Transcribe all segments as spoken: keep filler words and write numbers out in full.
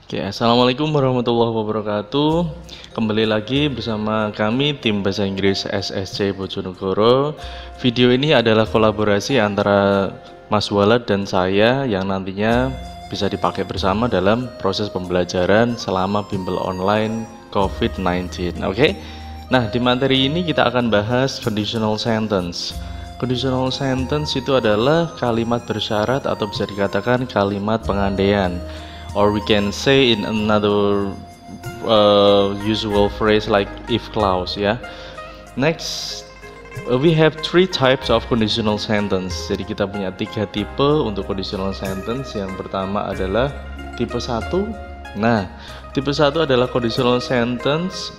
Oke, assalamualaikum warahmatullahi wabarakatuh. Kembali lagi bersama kami tim Bahasa Inggris S S C Bojonegoro. Video ini adalah kolaborasi antara Mas Walad dan saya yang nantinya bisa dipakai bersama dalam proses pembelajaran selama bimbel online COVID sembilan belas. Oke. Nah, di materi ini kita akan bahas conditional sentence. Conditional sentence itu adalah kalimat bersyarat atau bisa dikatakan kalimat pengandaian. Or we can say in another uh, usual phrase like if clause ya. Next, uh, we have three types of conditional sentence. Jadi kita punya tiga tipe untuk conditional sentence. Yang pertama adalah tipe satu. Nah, tipe satu adalah conditional sentence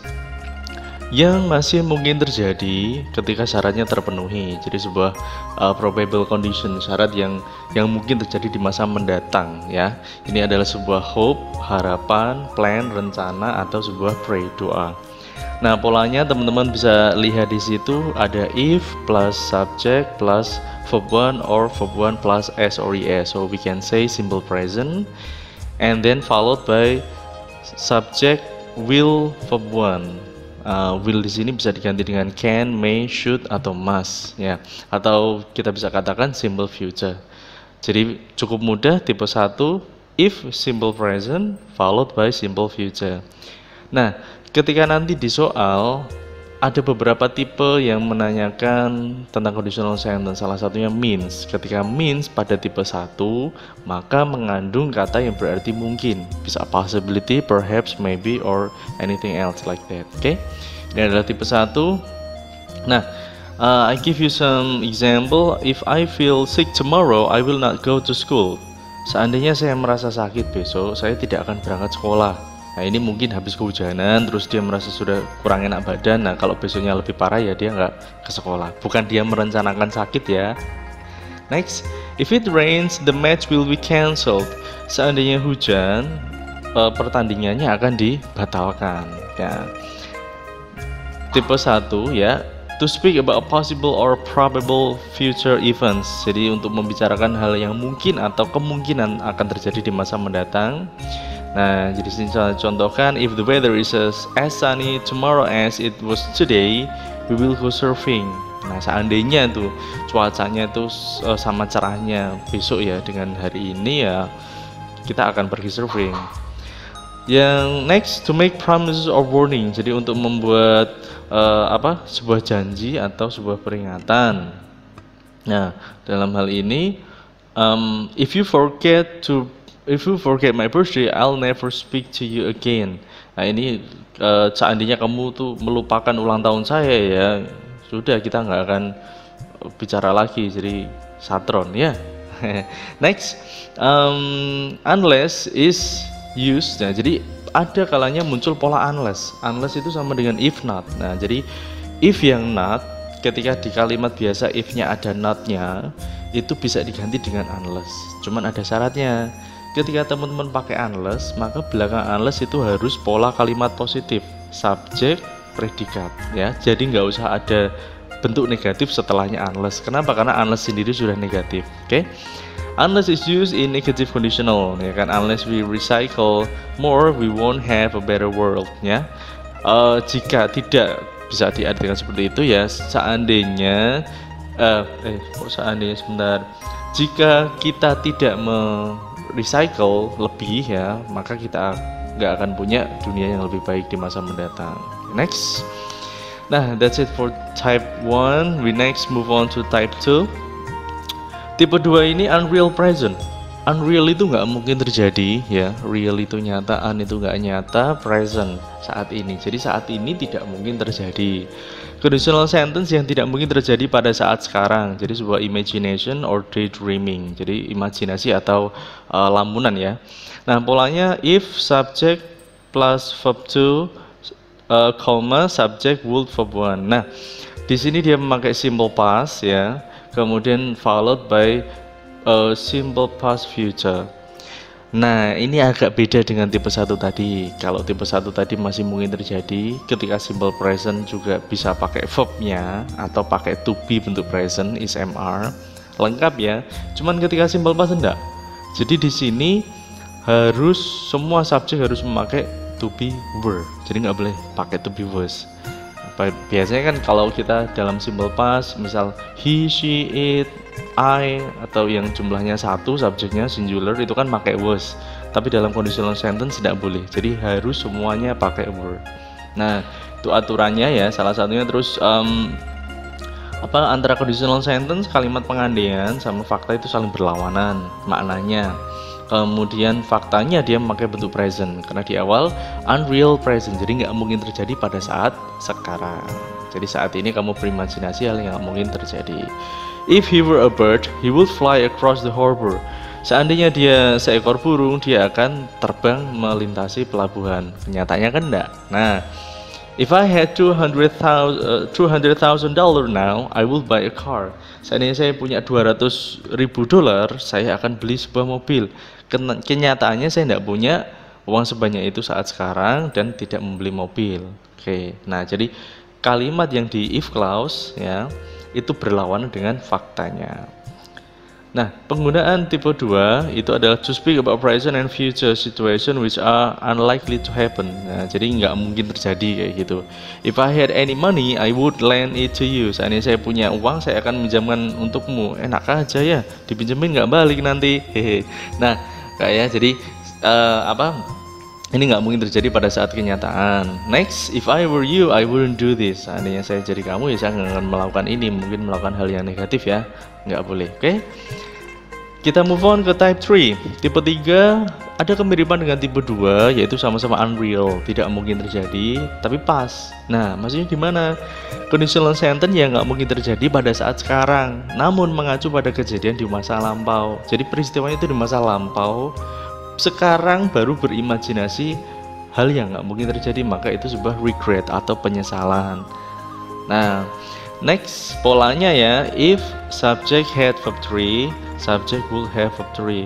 yang masih mungkin terjadi ketika syaratnya terpenuhi. Jadi sebuah uh, probable condition, syarat yang yang mungkin terjadi di masa mendatang ya. Ini adalah sebuah hope, harapan, plan, rencana atau sebuah pray, doa. Nah, polanya teman-teman bisa lihat di situ ada if plus subject plus verb one or verb one plus s or es. So we can say simple present and then followed by subject will verb one. Uh, will di sini bisa diganti dengan can, may, should atau must ya, atau kita bisa katakan simple future. Jadi cukup mudah, tipe satu if simple present followed by simple future. Nah, ketika nanti di soal ada beberapa tipe yang menanyakan tentang conditional sentence. Salah satunya means. Ketika means pada tipe satu, maka mengandung kata yang berarti mungkin. Bisa possibility, perhaps, maybe, or anything else like that. Oke, okay? Ini adalah tipe satu. Nah, uh, I give you some example. If I feel sick tomorrow, I will not go to school. Seandainya saya merasa sakit besok, saya tidak akan berangkat sekolah. Nah, ini mungkin habis kehujanan, terus dia merasa sudah kurang enak badan. Nah, kalau besoknya lebih parah ya dia nggak ke sekolah. Bukan dia merencanakan sakit ya. Next, if it rains, the match will be cancelled. Seandainya hujan, pertandingannya akan dibatalkan. Ya. Tipe satu ya, to speak about possible or probable future events. Jadi untuk membicarakan hal yang mungkin atau kemungkinan akan terjadi di masa mendatang. Nah, jadi sini saya contohkan, if the weather is as sunny tomorrow as it was today, we will go surfing. Nah, seandainya tuh cuacanya tuh sama cerahnya besok ya dengan hari ini ya, kita akan pergi surfing. Yang next, to make promises or warning. Jadi untuk membuat uh, apa? sebuah janji atau sebuah peringatan. Nah, dalam hal ini, um, if you forget to If you forget my birthday, I'll never speak to you again. Nah, ini uh, seandainya kamu tuh melupakan ulang tahun saya ya, sudah kita nggak akan bicara lagi. Jadi satron ya. Next, um, unless is used. Nah, jadi ada kalanya muncul pola unless. Unless itu sama dengan if not. Nah, jadi if yang not, ketika di kalimat biasa if-nya ada not-nya, itu bisa diganti dengan unless. Cuman ada syaratnya. Ketika teman-teman pakai unless, maka belakang unless itu harus pola kalimat positif, subjek, predikat ya. Jadi nggak usah ada bentuk negatif setelahnya unless. Kenapa? Karena unless sendiri sudah negatif. Oke, okay? Unless is used in negative conditional ya kan. Unless we recycle more, we won't have a better world ya. Uh, jika tidak, bisa diartikan seperti itu ya. Seandainya uh, eh kok seandainya sebentar. Jika kita tidak me recycle lebih ya, maka kita nggak akan punya dunia yang lebih baik di masa mendatang. Next, nah that's it for type one. We next move on to type two. Tipe dua ini unreal present. Unreal itu nggak mungkin terjadi ya, real itu nyata, un itu nggak nyata, present saat ini. Jadi saat ini tidak mungkin terjadi. Conditional sentence yang tidak mungkin terjadi pada saat sekarang. Jadi sebuah imagination or daydreaming. Jadi imajinasi atau uh, lamunan ya. Nah, polanya if subject plus verb two, uh, comma subject would verb one. Nah, di sini dia memakai simple past ya. Kemudian followed by uh, simple past future. Nah, ini agak beda dengan tipe satu tadi. Kalau tipe satu tadi masih mungkin terjadi, ketika simple present juga bisa pakai verb-nya atau pakai to be bentuk present, is M R. Lengkap ya. Cuman ketika simple past enggak. Jadi di sini harus semua subjek harus memakai to be were, jadi nggak boleh pakai to be was. Biasanya kan kalau kita dalam simple past, misal he, she, it, I, atau yang jumlahnya satu subjeknya singular itu kan pakai was, tapi dalam conditional sentence tidak boleh, jadi harus semuanya pakai were. Nah itu aturannya ya, salah satunya. Terus um, apa antara conditional sentence, kalimat pengandaian sama fakta itu saling berlawanan maknanya. Kemudian faktanya dia memakai bentuk present karena di awal unreal present, jadi nggak mungkin terjadi pada saat sekarang. Jadi saat ini kamu berimajinasi hal yang nggak mungkin terjadi. If he were a bird, he would fly across the harbor. Seandainya dia seekor burung, dia akan terbang melintasi pelabuhan. Kenyataannya kan enggak. Nah, if I had two hundred thousand dollars now, I will buy a car. Seandainya saya punya dua ratus ribu dolar, saya akan beli sebuah mobil. Kenyataannya saya tidak punya uang sebanyak itu saat sekarang dan tidak membeli mobil. Oke, nah jadi kalimat yang di if clause ya itu berlawanan dengan faktanya. Nah, penggunaan tipe dua itu adalah to speak about present and future situation which are unlikely to happen. Nah, jadi nggak mungkin terjadi kayak gitu. If I had any money, I would lend it to you. Seandainya saya punya uang, saya akan minjamkan untukmu. Enak aja ya, dipinjemin nggak balik nanti. Hehe. Nah, kayak jadi uh, apa? Ini nggak mungkin terjadi pada saat kenyataan. Next, if I were you, I wouldn't do this. Seandainya saya jadi kamu, ya saya nggak akan melakukan ini. Mungkin melakukan hal yang negatif ya, nggak boleh. Oke? Okay? Kita move on ke type three. Tipe tiga ada kemiripan dengan tipe dua, yaitu sama-sama unreal, tidak mungkin terjadi, tapi pas. Nah, maksudnya gimana? Conditional sentence yang nggak mungkin terjadi pada saat sekarang, namun mengacu pada kejadian di masa lampau. Jadi peristiwanya itu di masa lampau. Sekarang baru berimajinasi hal yang nggak mungkin terjadi, maka itu sebuah regret atau penyesalan. Nah, next polanya ya, if subject had verb three, subject will have verb three.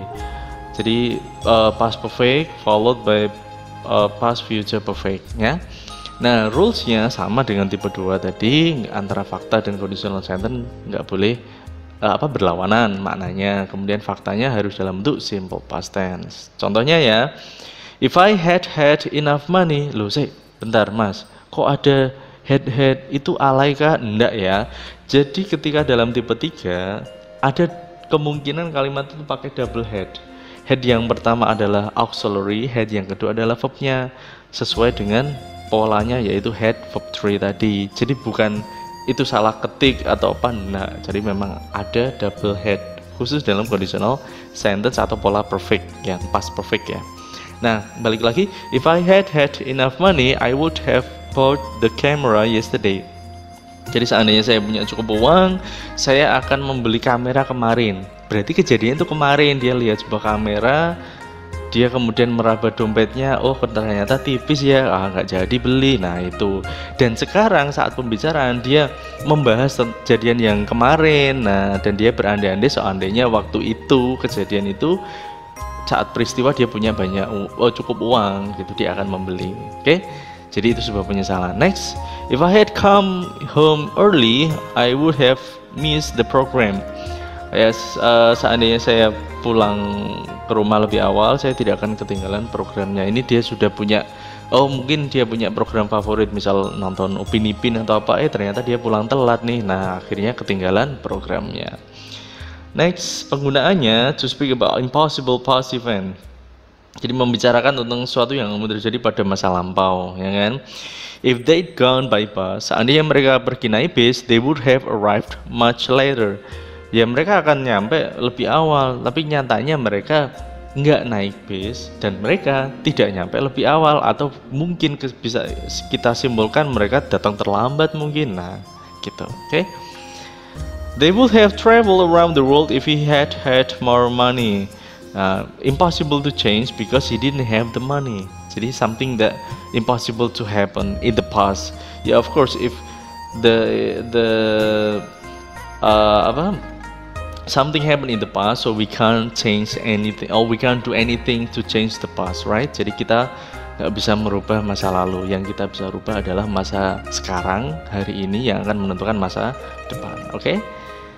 Jadi uh, past perfect followed by uh, past future perfect ya. Nah, rulesnya sama dengan tipe dua tadi, antara fakta dan conditional sentence nggak boleh uh, apa berlawanan maknanya. Kemudian faktanya harus dalam bentuk simple past tense. Contohnya ya, if I had had enough money. Loh, sih, bentar mas, kok ada had had itu alay kah? Enggak ya. Jadi ketika dalam tipe tiga ada kemungkinan kalimat itu pakai double head. Head yang pertama adalah auxiliary, head yang kedua adalah verbnya, sesuai dengan polanya yaitu head verb three tadi. Jadi bukan itu salah ketik atau apa, nah, jadi memang ada double head khusus dalam conditional sentence atau pola perfect yang past perfect ya. Nah, balik lagi, if I had had enough money, I would have bought the camera yesterday. Jadi seandainya saya punya cukup uang, saya akan membeli kamera kemarin. Berarti kejadian itu kemarin, dia lihat sebuah kamera, dia kemudian meraba dompetnya, oh ternyata tipis ya, ah nggak jadi beli. Nah itu. Dan sekarang saat pembicaraan dia membahas kejadian yang kemarin, nah dan dia berandai-andai seandainya waktu itu kejadian itu saat peristiwa dia punya banyak, oh cukup uang, gitu dia akan membeli. Oke? Okay? Jadi itu sebuah penyesalan. Next, if I had come home early, I would have missed the program. Ya, uh, seandainya saya pulang ke rumah lebih awal, saya tidak akan ketinggalan programnya. Ini dia sudah punya, oh mungkin dia punya program favorit, misal nonton Upin Ipin atau apa, eh ternyata dia pulang telat nih. Nah, akhirnya ketinggalan programnya. Next, penggunaannya to speak about impossible past event. Jadi membicarakan tentang sesuatu yang terjadi pada masa lampau, ya kan? If they'd gone by bus, seandainya mereka pergi naik bis, they would have arrived much later. Ya mereka akan nyampe lebih awal, tapi nyatanya mereka nggak naik bis dan mereka tidak nyampe lebih awal, atau mungkin bisa kita simpulkan mereka datang terlambat mungkin. Nah, gitu, oke? Okay? They would have traveled around the world if he had had more money. Uh, impossible to change because he didn't have the money. Jadi something that impossible to happen in the past. Yeah, of course, if the the uh, apa something happened in the past, so we can't change anything, or we can't do anything to change the past, right? Jadi kita nggak bisa merubah masa lalu. Yang kita bisa rubah adalah masa sekarang, hari ini yang akan menentukan masa depan. Oke? Okay?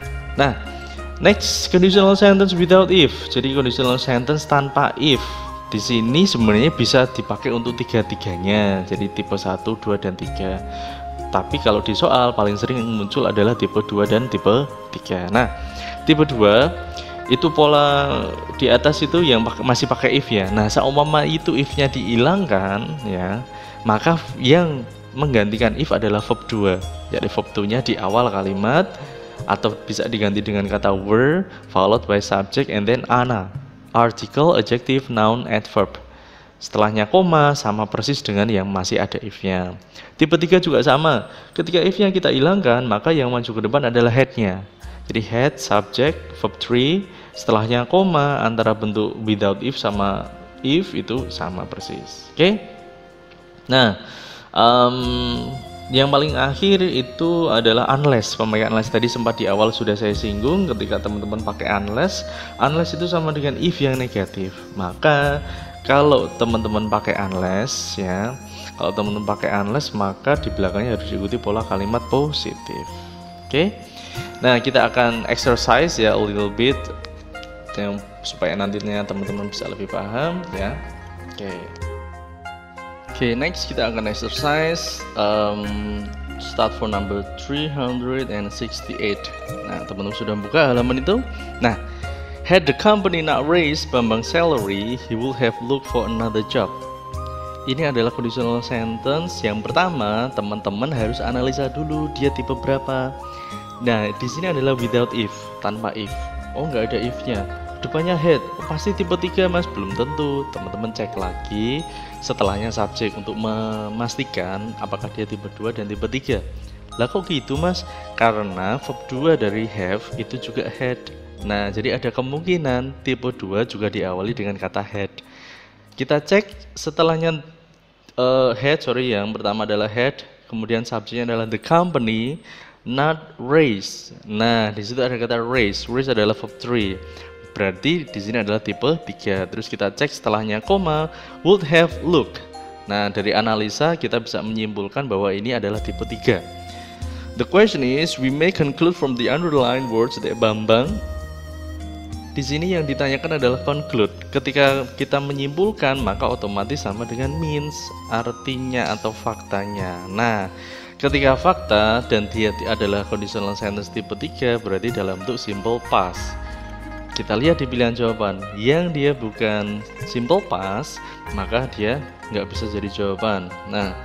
Nah. Next, conditional sentence without if. Jadi conditional sentence tanpa if. di sini sebenarnya bisa dipakai untuk tiga-tiganya, jadi tipe satu, dua, dan tiga. Tapi kalau di soal paling sering muncul adalah tipe dua dan tipe tiga. Nah, tipe dua itu pola di atas itu yang masih pakai if ya. Nah, seumpama itu if-nya dihilangkan ya, maka yang menggantikan if adalah verb dua. Jadi verb dua-nya di awal kalimat, atau bisa diganti dengan kata were followed by subject and then ana, article, adjective, noun, adverb. Setelahnya koma sama persis dengan yang masih ada if-nya. Tipe tiga juga sama. Ketika if-nya kita hilangkan, maka yang maju ke depan adalah head-nya. Jadi head, subject, verb three, setelahnya koma, antara bentuk without if sama if itu sama persis. Oke? Okay? Nah, um, yang paling akhir itu adalah unless. Pemakaian unless tadi sempat di awal sudah saya singgung. Ketika teman-teman pakai unless, unless itu sama dengan if yang negatif. Maka kalau teman-teman pakai unless ya, kalau teman-teman pakai unless, maka di belakangnya harus diikuti pola kalimat positif. Oke? Okay? Nah, kita akan exercise ya a little bit yang supaya nantinya teman-teman bisa lebih paham ya. Oke. Okay. Oke, okay, next kita akan exercise um, start for number three hundred sixty-eight. Nah, teman-teman sudah buka halaman itu? Nah, had the company not raised Bambang salary, he would have looked for another job. Ini adalah conditional sentence. Yang pertama, teman-teman harus analisa dulu dia tipe berapa. Nah, di sini adalah without if, tanpa if. Oh, nggak ada if-nya. Depannya head, oh, pasti tipe tiga mas, belum tentu. Teman-teman cek lagi setelahnya subjek untuk memastikan apakah dia tipe dua dan tipe tiga. Lah kok gitu mas? Karena verb dua dari have itu juga head. Nah, jadi ada kemungkinan tipe dua juga diawali dengan kata head. Kita cek setelahnya uh, head, sorry yang pertama adalah head, kemudian subjeknya adalah the company not raise. Nah, di situ ada kata raise. Raise adalah verb three. Berarti di sini adalah tipe tiga. Terus kita cek setelahnya koma, would have looked. Nah, dari analisa kita bisa menyimpulkan bahwa ini adalah tipe tiga. The question is, we may conclude from the underlined words that Bambang. Di sini yang ditanyakan adalah conclude. Ketika kita menyimpulkan, maka otomatis sama dengan means, artinya atau faktanya. Nah, ketika fakta dan dia adalah conditional sentence tipe tiga, berarti dalam bentuk simple past. Kita lihat di pilihan jawaban, yang dia bukan simple past, maka dia nggak bisa jadi jawaban. Nah,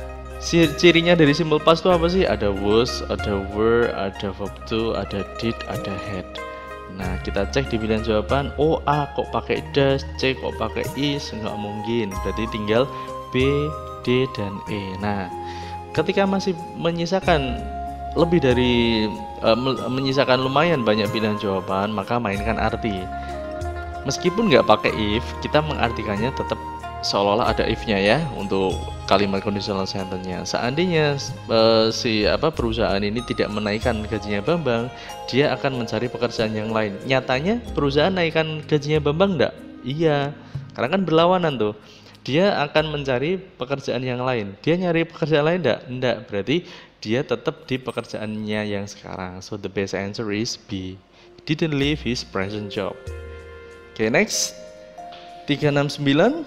cirinya dari simple past itu apa sih? Ada was, ada were, ada verb to, ada did, ada had. Nah, kita cek di pilihan jawaban, oh A kok pakai does, C kok pakai is, nggak mungkin. Berarti tinggal B, D, dan E. Nah, ketika masih menyisakan lebih dari uh, menyisakan lumayan banyak pilihan jawaban, maka mainkan arti. Meskipun nggak pakai if, kita mengartikannya tetap seolah-olah ada if-nya ya untuk kalimat conditional sentence-nya. Seandainya uh, si apa perusahaan ini tidak menaikkan gajinya Bambang, dia akan mencari pekerjaan yang lain. Nyatanya perusahaan naikkan gajinya Bambang enggak? Iya, karena kan berlawanan tuh. Dia akan mencari pekerjaan yang lain. Dia nyari pekerjaan lain enggak? Enggak. Berarti dia tetap di pekerjaannya yang sekarang. So the best answer is B. He didn't leave his present job. Okay, next. tiga enam sembilan.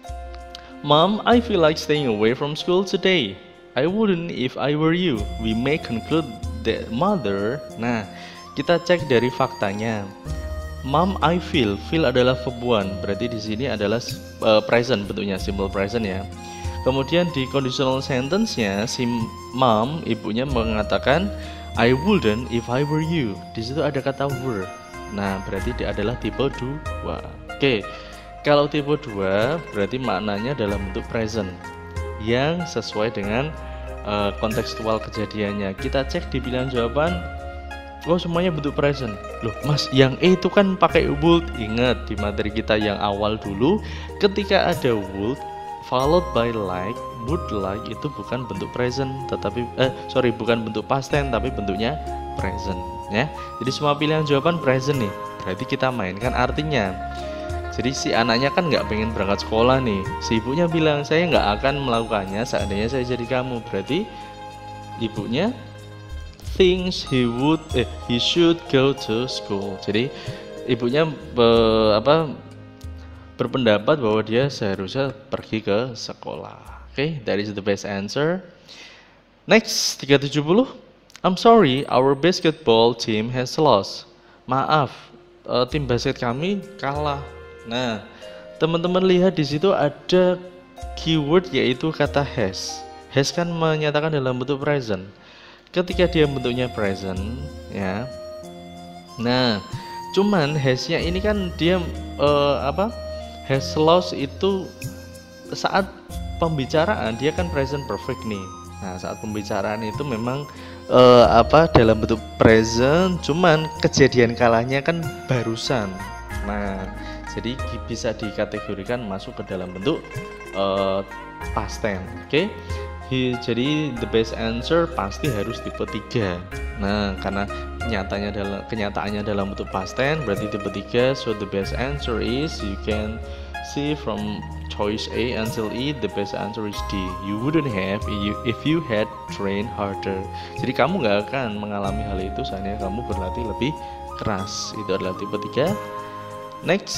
Mom, I feel like staying away from school today. I wouldn't if I were you. We may conclude that mother. Nah, kita cek dari faktanya. Mom, I feel. Feel adalah verb one. Berarti di sini adalah uh, present bentuknya, simple present ya. Kemudian di conditional sentence-nya, si mom, ibunya mengatakan I wouldn't if I were you. Di situ ada kata were. Nah, berarti dia adalah tipe dua. Oke. Kalau tipe dua berarti maknanya dalam bentuk present yang sesuai dengan uh, kontekstual kejadiannya. Kita cek di pilihan jawaban, oh semuanya bentuk present. Loh mas, yang E itu kan pakai would. Ingat di materi kita yang awal dulu, ketika ada would followed by like, would like itu bukan bentuk present, tetapi eh sorry bukan bentuk past tense tapi bentuknya present ya. Jadi semua pilihan jawaban present nih. Berarti kita mainkan artinya. Jadi si anaknya kan nggak pengen berangkat sekolah nih. Si ibunya bilang saya nggak akan melakukannya seandainya saya jadi kamu. Berarti ibunya thinks he would eh he should go to school. Jadi ibunya be, apa berpendapat bahwa dia seharusnya pergi ke sekolah. Oke, okay, that is the best answer. Next, tiga tujuh nol. I'm sorry, our basketball team has lost. Maaf, uh, tim basket kami kalah. Nah, teman-teman lihat di situ ada keyword yaitu kata has. Has kan menyatakan dalam bentuk present. Ketika dia bentuknya present, ya. Nah, cuman has-nya ini kan dia uh, apa? Has lost itu saat pembicaraan dia kan present perfect nih. Nah, saat pembicaraan itu memang uh, apa dalam bentuk present, cuman kejadian kalahnya kan barusan. Nah, jadi bisa dikategorikan masuk ke dalam bentuk uh, past tense. Oke. Okay? Jadi the best answer pasti harus tipe tiga. Nah, karena nyatanya dalam kenyataannya dalam bentuk past tense berarti tipe tiga. So the best answer is, you can see from choice A until E, the best answer is D. You wouldn't have if you, if you had trained harder. Jadi kamu nggak akan mengalami hal itu seandainya kamu berlatih lebih keras. Itu adalah tipe tiga. Next,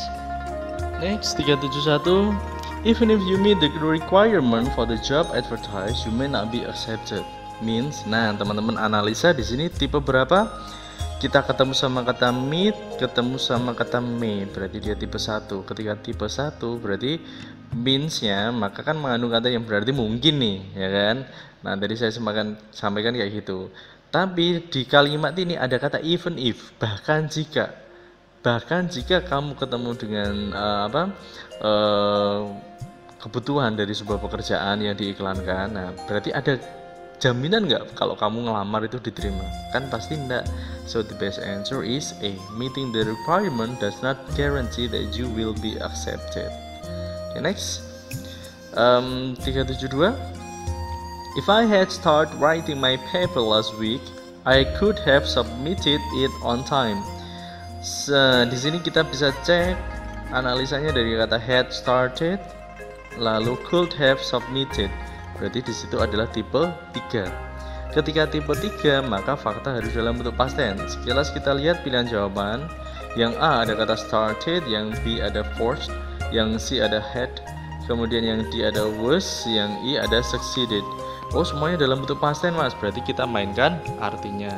next tiga tujuh satu. Even if you meet the requirement for the job advertised, you may not be accepted. Means, nah teman-teman analisa di sini tipe berapa? Kita ketemu sama kata meet, ketemu sama kata may, berarti dia tipe satu. Ketika tipe satu berarti means-nya maka kan mengandung kata yang berarti mungkin nih, ya kan? Nah, tadi saya semakan sampaikan kayak gitu. Tapi di kalimat ini ada kata even if, bahkan jika. Bahkan jika kamu ketemu dengan uh, apa? Uh, kebutuhan dari sebuah pekerjaan yang diiklankan, nah berarti ada jaminan nggak kalau kamu ngelamar itu diterima? Kan pasti enggak. So the best answer is A. Meeting the requirement does not guarantee that you will be accepted. Okay, next, um, tiga tujuh dua. If I had started writing my paper last week, I could have submitted it on time. So, di sini kita bisa cek analisanya dari kata had started lalu could have submitted. Berarti di situ adalah tipe tiga. Ketika tipe tiga, maka fakta harus dalam bentuk past tense. Sekilas kita lihat pilihan jawaban. Yang A ada kata started, yang B ada forced, yang C ada had, kemudian yang D ada was, yang E ada succeeded. Oh, semuanya dalam bentuk past tense, Mas. Berarti kita mainkan artinya.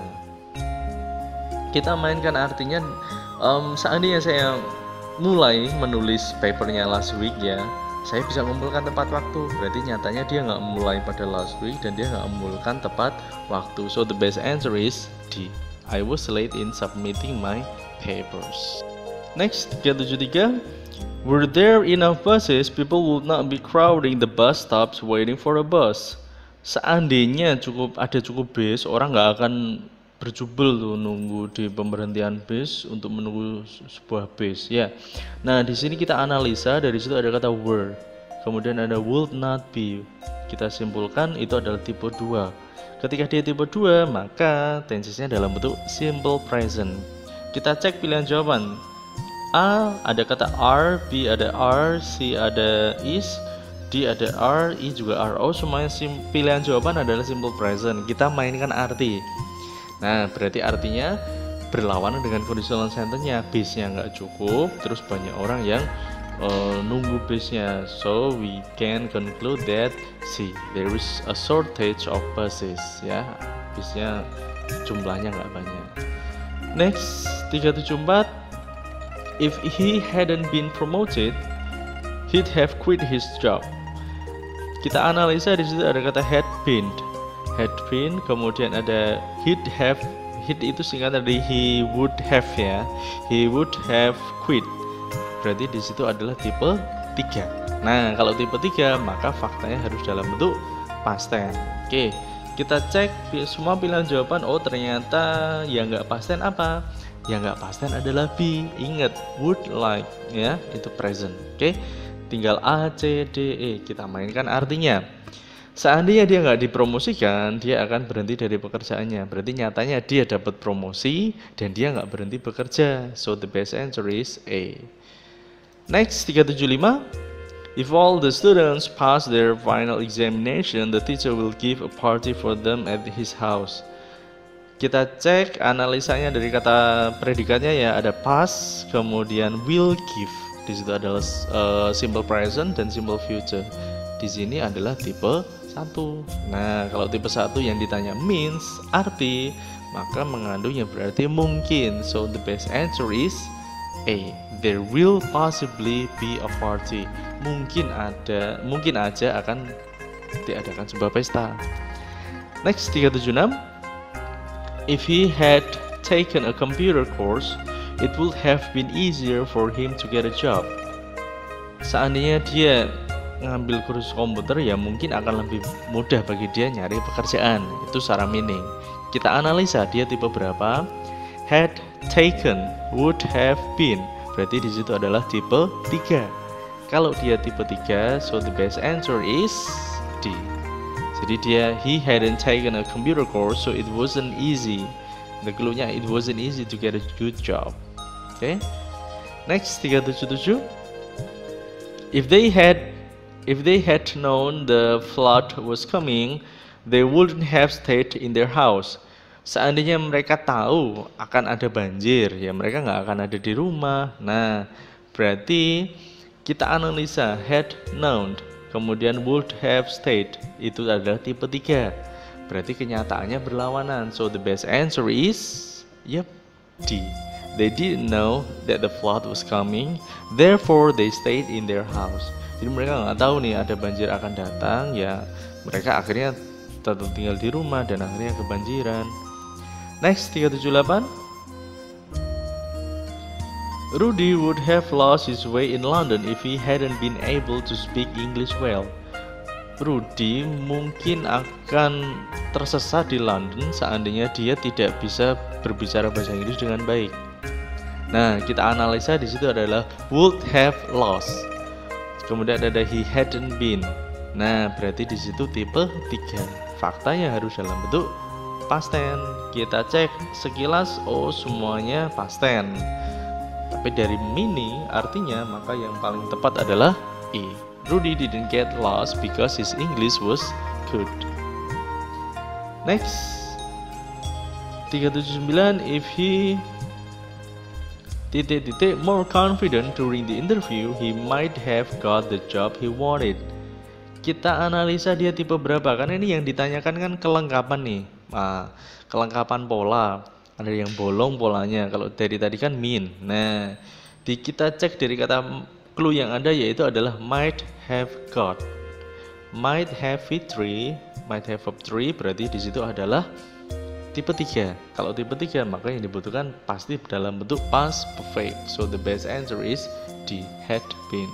Kita mainkan artinya um, seandainya saya mulai menulis papernya last week ya, saya bisa mengumpulkan tepat waktu. Berarti nyatanya dia nggak mulai pada last week dan dia nggak mengumpulkan tepat waktu. So the best answer is D. I was late in submitting my papers. Next, tiga tujuh tiga. Were there enough buses, people would not be crowding the bus stops waiting for a bus. Seandainya cukup ada cukup bis, orang nggak akan berjubel tuh nunggu di pemberhentian bis untuk menunggu sebuah bis ya. Nah, di sini kita analisa, dari situ ada kata were, kemudian ada would not be. Kita simpulkan itu adalah tipe dua. Ketika dia tipe dua, maka tensesnya dalam bentuk simple present. Kita cek pilihan jawaban. A ada kata are, B ada are, C ada is, D ada are, E juga are. Oh, semuanya pilihan jawaban adalah simple present. Kita mainkan arti. Nah, berarti artinya berlawanan dengan conditional sentence-nya. Bisnya nggak cukup, terus banyak orang yang uh, nunggu bisnya. So we can conclude that C, there is a shortage of buses. Ya, bisnya jumlahnya nggak banyak. Next, tiga tujuh empat. If he hadn't been promoted, he'd have quit his job. Kita analisa, di situ ada kata had been. Had been, kemudian ada he'd have. He'd itu singkatan dari he would have ya. He would have quit. Berarti di situ adalah tipe tiga. Nah, kalau tipe tiga maka faktanya harus dalam bentuk past tense. Oke, kita cek semua pilihan jawaban. Oh, ternyata yang nggak past tense apa? Yang nggak past tense adalah B. Ingat, would like ya, itu present. Oke, tinggal A, C, D, E. Kita mainkan artinya. Seandainya dia nggak dipromosikan, dia akan berhenti dari pekerjaannya. Berarti nyatanya dia dapat promosi dan dia nggak berhenti bekerja. So the best answer is A. Next, tiga tujuh lima. If all the students pass their final examination, the teacher will give a party for them at his house. Kita cek analisanya dari kata predikatnya ya, ada pass, kemudian will give. Di situ adalah uh, simple present dan simple future. Di sini adalah tipe satu. Nah, kalau tipe satu yang ditanya means, arti, maka mengandungnya berarti mungkin. So the best answer is A. There will possibly be a party. Mungkin ada, mungkin aja akan diadakan sebuah pesta. Next, tiga tujuh enam. If he had taken a computer course, it would have been easier for him to get a job. Seandainya dia ngambil kursus komputer, ya mungkin akan lebih mudah bagi dia nyari pekerjaan. Itu secara meaning. Kita analisa dia tipe berapa. Had taken, would have been. Berarti di situ adalah tipe tiga. Kalau dia tipe tiga, so the best answer is D. Jadi dia he hadn't taken a computer course, so it wasn't easy. The clue-nya it wasn't easy to get a good job. Oke. Okay. Next, tiga tujuh tujuh. If they had if they had known the flood was coming, they wouldn't have stayed in their house. Seandainya mereka tahu akan ada banjir, ya mereka nggak akan ada di rumah. Nah, berarti kita analisa had known, kemudian would have stayed, itu adalah tipe tiga. Berarti kenyataannya berlawanan. So the best answer is yep, D. They didn't know that the flood was coming, therefore they stayed in their house. Jadi mereka nggak tahu nih ada banjir akan datang, ya mereka akhirnya tetap tinggal di rumah dan akhirnya kebanjiran. Next, tiga tujuh delapan. Rudy would have lost his way in London if he hadn't been able to speak English well. Rudy mungkin akan tersesat di London seandainya dia tidak bisa berbicara bahasa Inggris dengan baik. Nah, kita analisa di situ adalah would have lost. Kemudian ada he hadn't been. Nah, berarti di situ tipe tiga. Faktanya harus dalam bentuk past tense. Kita cek sekilas, oh semuanya past tense. Tapi dari mini artinya, maka yang paling tepat adalah E. Rudy didn't get lost because his English was good. Next, tiga tujuh sembilan. If he titik-titik more confident during the interview, he might have got the job he wanted. Kita analisa dia tipe berapa, karena ini yang ditanyakan kan kelengkapan nih. Nah, kelengkapan pola, ada yang bolong polanya. Kalau dari tadi kan mean. Nah, di kita cek dari kata clue yang ada yaitu adalah might have got. Might have it three, might have up three, berarti di situ adalah tipe tiga. Kalau tipe tiga, maka yang dibutuhkan pasti dalam bentuk past perfect. So the best answer is D, had been.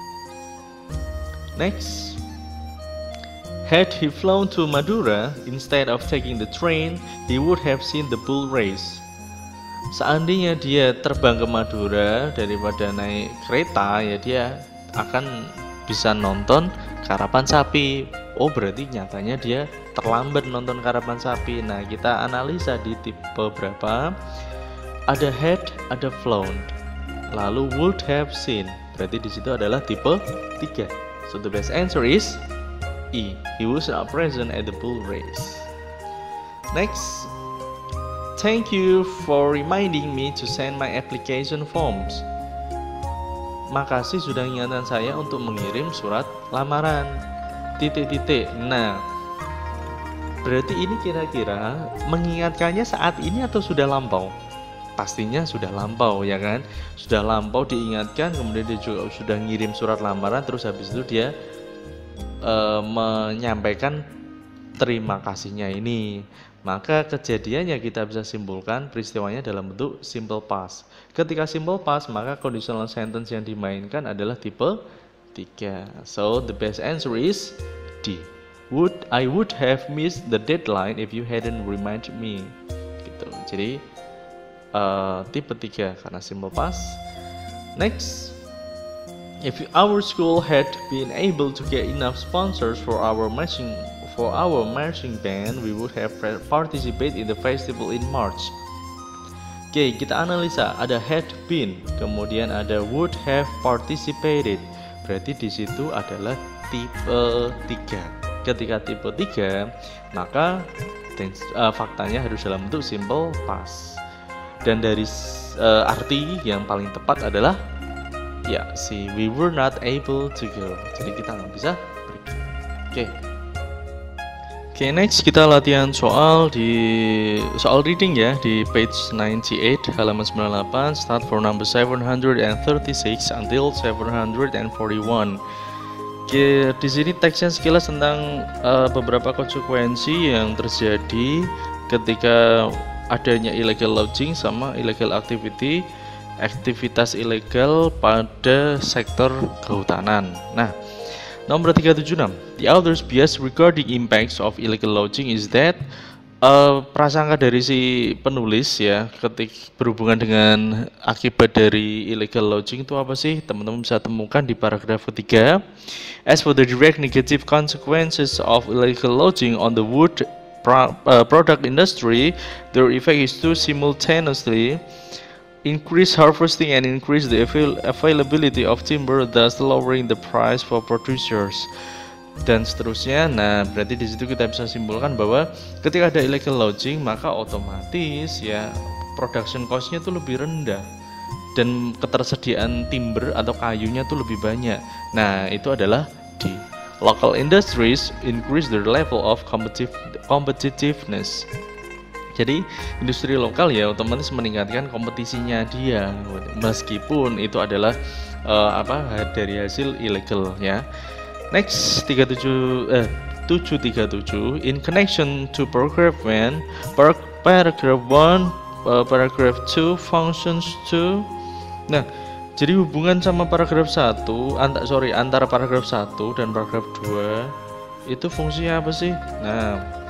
Next. Had he flown to Madura instead of taking the train, he would have seen the bull race. Seandainya dia terbang ke Madura daripada naik kereta, ya dia akan bisa nonton karapan sapi. Oh, berarti nyatanya dia terlambat nonton karapan sapi. Nah, kita analisa di tipe berapa. Ada had, ada flown. Lalu would have seen. Berarti di situ adalah tipe tiga. So the best answer is E. He was not present at the bull race. Next, thank you for reminding me to send my application forms. Makasih sudah mengingatkan saya untuk mengirim surat lamaran. Titik-titik. Nah, berarti ini kira-kira mengingatkannya saat ini atau sudah lampau? Pastinya sudah lampau, ya kan? Sudah lampau diingatkan, kemudian dia juga sudah ngirim surat lamaran, terus habis itu dia E, menyampaikan terima kasihnya ini. Maka kejadiannya kita bisa simpulkan peristiwanya dalam bentuk simple past. Ketika simple past, maka conditional sentence yang dimainkan adalah tipe tiga. So the best answer is D. Would I would have missed the deadline if you hadn't reminded me. Gitu. Jadi uh, tipe tiga karena simple past. Next, if our school had been able to get enough sponsors for our marching for our marching band, we would have participated in the festival in March. Oke, okay, kita analisa. Ada had been, kemudian ada would have participated. Berarti di situ adalah tipe tiga. Ketika tipe tiga, maka uh, faktanya harus dalam bentuk simple past. Dan dari uh, arti yang paling tepat adalah Ya, si we were not able to go. Jadi kita nggak bisa pergi. Oke. Okay. Oke, okay, next kita latihan soal di soal reading ya di page ninety-eight halaman sembilan puluh delapan, start for number seven hundred thirty-six until seven hundred forty-one. Oke, di sini teksnya sekilas tentang uh, beberapa konsekuensi yang terjadi ketika adanya illegal lodging sama illegal activity, aktivitas ilegal pada sektor kehutanan. Nah, nomor tiga tujuh enam, the author's bias regarding impacts of illegal lodging is that uh, prasangka dari si penulis ya ketika berhubungan dengan akibat dari illegal lodging itu apa sih? Teman-teman bisa temukan di paragraf ketiga. As for the direct negative consequences of illegal lodging on the wood pro uh, product industry, their effect is to simultaneously increase harvesting and increase the avail availability of timber, thus lowering the price for producers, dan seterusnya. Nah, berarti di situ kita bisa simpulkan bahwa ketika ada illegal lodging maka otomatis ya production cost-nya tuh lebih rendah dan ketersediaan timber atau kayunya tuh lebih banyak. Nah, itu adalah di local industries increase their level of competitive competitiveness. Jadi industri lokal ya otomatis meningkatkan kompetisinya dia, meskipun itu adalah uh, apa dari hasil ilegal ya. Next tiga tujuh eh tujuh tiga tujuh, in connection to paragraph one, paragraph one, uh, paragraph two functions to. Nah, jadi hubungan sama paragraf satu, anta, sorry antara paragraf satu dan paragraf dua itu fungsinya apa sih? Nah,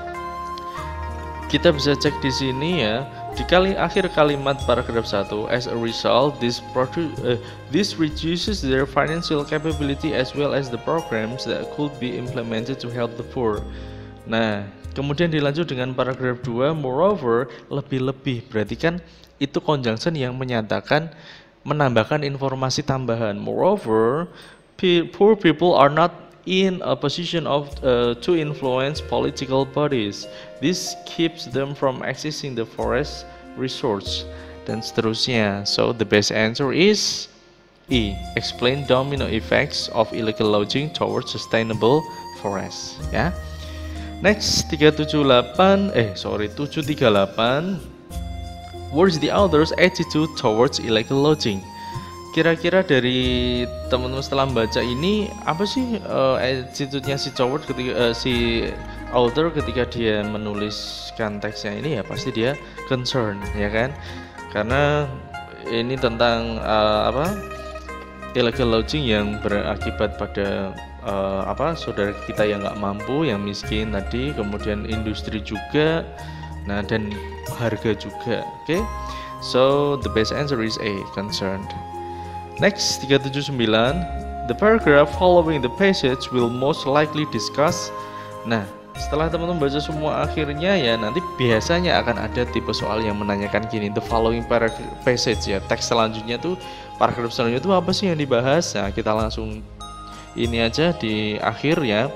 kita bisa cek di sini ya, di kali akhir kalimat paragraf satu, as a result this produ uh, this reduces their financial capability as well as the programs that could be implemented to help the poor. Nah, kemudian dilanjut dengan paragraf dua, moreover, lebih-lebih, berarti kan itu conjunction yang menyatakan menambahkan informasi tambahan. Moreover, poor people are not in a position of uh, to influence political bodies. This keeps them from accessing the forest resource, dan seterusnya. So the best answer is E. Explain domino effects of illegal lodging towards sustainable forests. Ya. Next tiga tujuh delapan eh sorry tujuh tiga delapan. What is the author's attitude towards illegal lodging? Kira-kira dari teman-teman setelah membaca ini apa sih uh, attitude-nya si coward ketika uh, si author ketika dia menuliskan teksnya ini? Ya pasti dia concern ya kan, karena ini tentang uh, apa illegal lodging yang berakibat pada uh, apa saudara kita yang nggak mampu, yang miskin tadi, kemudian industri juga, nah dan harga juga. Oke, okay? So the best answer is A, concerned. Next, tiga tujuh sembilan, the paragraph following the passage will most likely discuss. Nah, setelah teman-teman baca semua akhirnya ya, nanti biasanya akan ada tipe soal yang menanyakan gini, the following passage ya, teks selanjutnya tuh, paragraf selanjutnya tuh apa sih yang dibahas. Nah, kita langsung ini aja di akhir ya.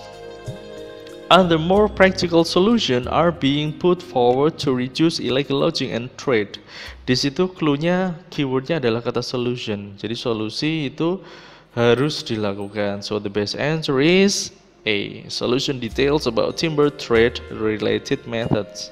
Other more practical solution are being put forward to reduce illegal lodging and trade. Di situ clue-nya, keywordnya adalah kata solution. Jadi solusi itu harus dilakukan. So the best answer is A. Solution details about timber trade related methods.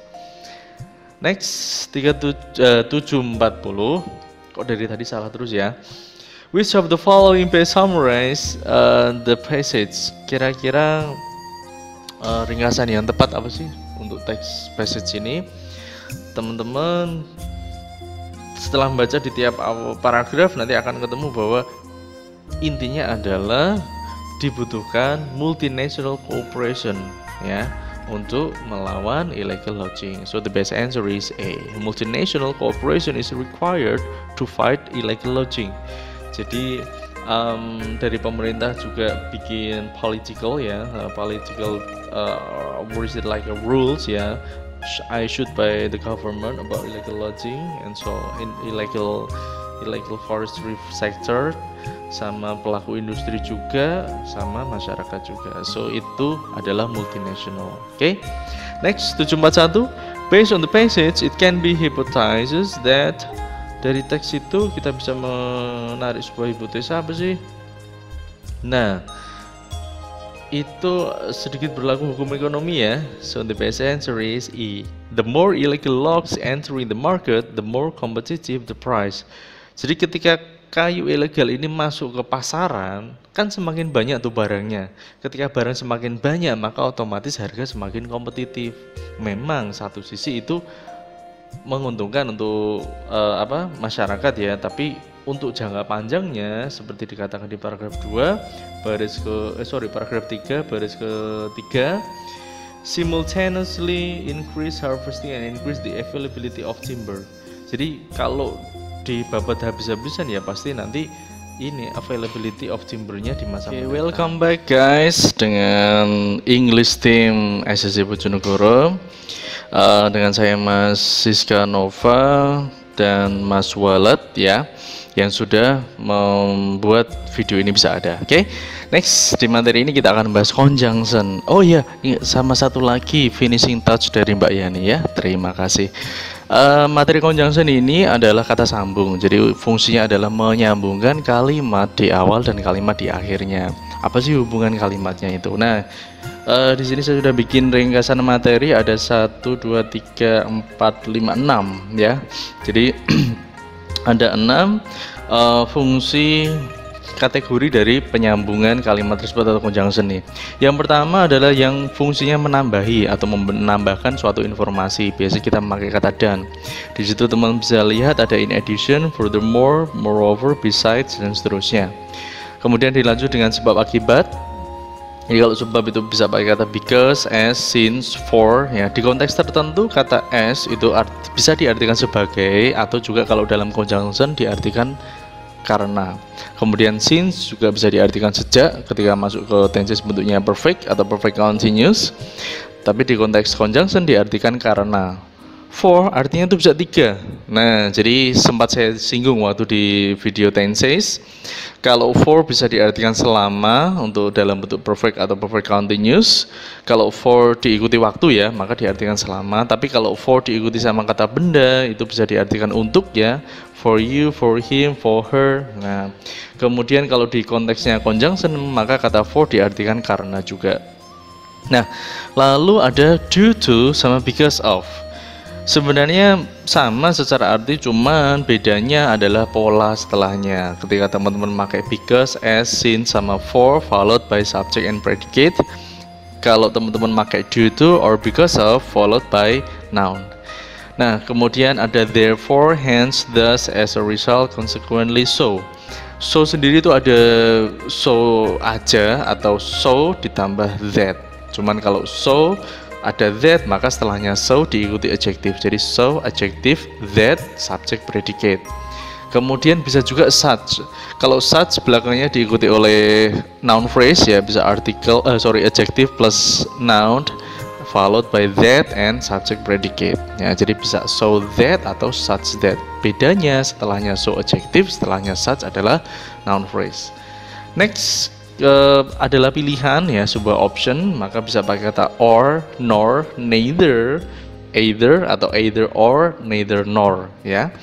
Next tiga tujuh empat nol. Kok dari tadi salah terus ya? Which of the following best summarize uh, the passage? Kira-kira Uh, ringkasan yang tepat apa sih untuk teks passage ini? Teman-teman setelah membaca di tiap paragraf nanti akan ketemu bahwa intinya adalah dibutuhkan multinational cooperation ya untuk melawan illegal lodging. So the best answer is A. Multinational cooperation is required to fight illegal lodging. Jadi um, dari pemerintah juga bikin political ya, uh, political uh, what is it like a rules ya, I should by the government about illegal lodging and so in illegal illegal forestry sector, sama pelaku industri juga, sama masyarakat juga. So itu adalah multinational. Oke. Okay? Next tujuh empat satu. Based on the passage, it can be hypothesized that Dari teks itu kita bisa menarik sebuah hipotesa apa sih? Nah, itu sedikit berlaku hukum ekonomi ya. So the best answer is E. The more illegal logs entering the market, the more competitive the price. Jadi ketika kayu ilegal ini masuk ke pasaran, kan semakin banyak tuh barangnya. Ketika barang semakin banyak, maka otomatis harga semakin kompetitif. Memang satu sisi itu menguntungkan untuk uh, apa masyarakat ya, tapi untuk jangka panjangnya seperti dikatakan di paragraf dua baris ke eh, sorry paragraf tiga baris ketiga, simultaneously increase harvesting and increase the availability of timber. Jadi kalau dibabat habis-habisan ya pasti nanti ini availability of timbernya di masa okay, welcome back guys dengan English team S S C Bojonegoro. Uh, dengan saya Mas Siska Nova dan Mas Walad ya, yang sudah membuat video ini bisa ada. Oke, okay? Next di materi ini kita akan bahas conjunction. Oh ya, sama satu lagi finishing touch dari Mbak Yani ya. Terima kasih. Uh, materi conjunction ini adalah kata sambung. Jadi fungsinya adalah menyambungkan kalimat di awal dan kalimat di akhirnya. Apa sih hubungan kalimatnya itu? Nah, uh, di sini saya sudah bikin ringkasan materi ada satu, dua, tiga, empat, lima, enam ya. Jadi ada enam uh, fungsi kategori dari penyambungan kalimat tersebut atau conjunction nih. Yang pertama adalah yang fungsinya menambahi atau menambahkan suatu informasi. Biasanya kita memakai kata dan. Di situ teman bisa lihat ada in addition, furthermore, moreover, besides dan seterusnya. Kemudian dilanjut dengan sebab akibat. Jadi kalau sebab itu bisa pakai kata because, as, since, for ya. Di konteks tertentu kata as itu art, bisa diartikan sebagai atau juga kalau dalam conjunction diartikan karena. Kemudian since juga bisa diartikan sejak ketika masuk ke tenses bentuknya perfect atau perfect continuous. Tapi di konteks conjunction diartikan karena. For artinya itu bisa tiga. Nah, jadi sempat saya singgung waktu di video tenses. Kalau for bisa diartikan selama untuk dalam bentuk perfect atau perfect continuous. Kalau for diikuti waktu ya, maka diartikan selama. Tapi kalau for diikuti sama kata benda, itu bisa diartikan untuk ya. For you, for him, for her. Nah, kemudian kalau di konteksnya conjunction, maka kata for diartikan karena juga. Nah, lalu ada due to sama because of. Sebenarnya sama secara arti, cuman bedanya adalah pola setelahnya. Ketika teman-teman pakai because, as, since, sama for followed by subject and predicate. Kalau teman-teman pakai due to or because of followed by noun. Nah, kemudian ada therefore, hence, thus, as a result, consequently, so. So sendiri itu ada so aja atau so ditambah that. Cuman kalau so ada that, maka setelahnya so diikuti adjektif. Jadi so, adjektif, that, subject, predicate. Kemudian bisa juga such. Kalau such belakangnya diikuti oleh noun phrase ya, bisa article, uh, sorry, adjective plus noun followed by that and subject predicate. Ya, jadi bisa so that atau such that. Bedanya setelahnya so adjective, setelahnya such adalah noun phrase. Next Uh, adalah pilihan ya, sebuah option, maka bisa pakai kata or, nor, neither, either atau either or, neither nor ya.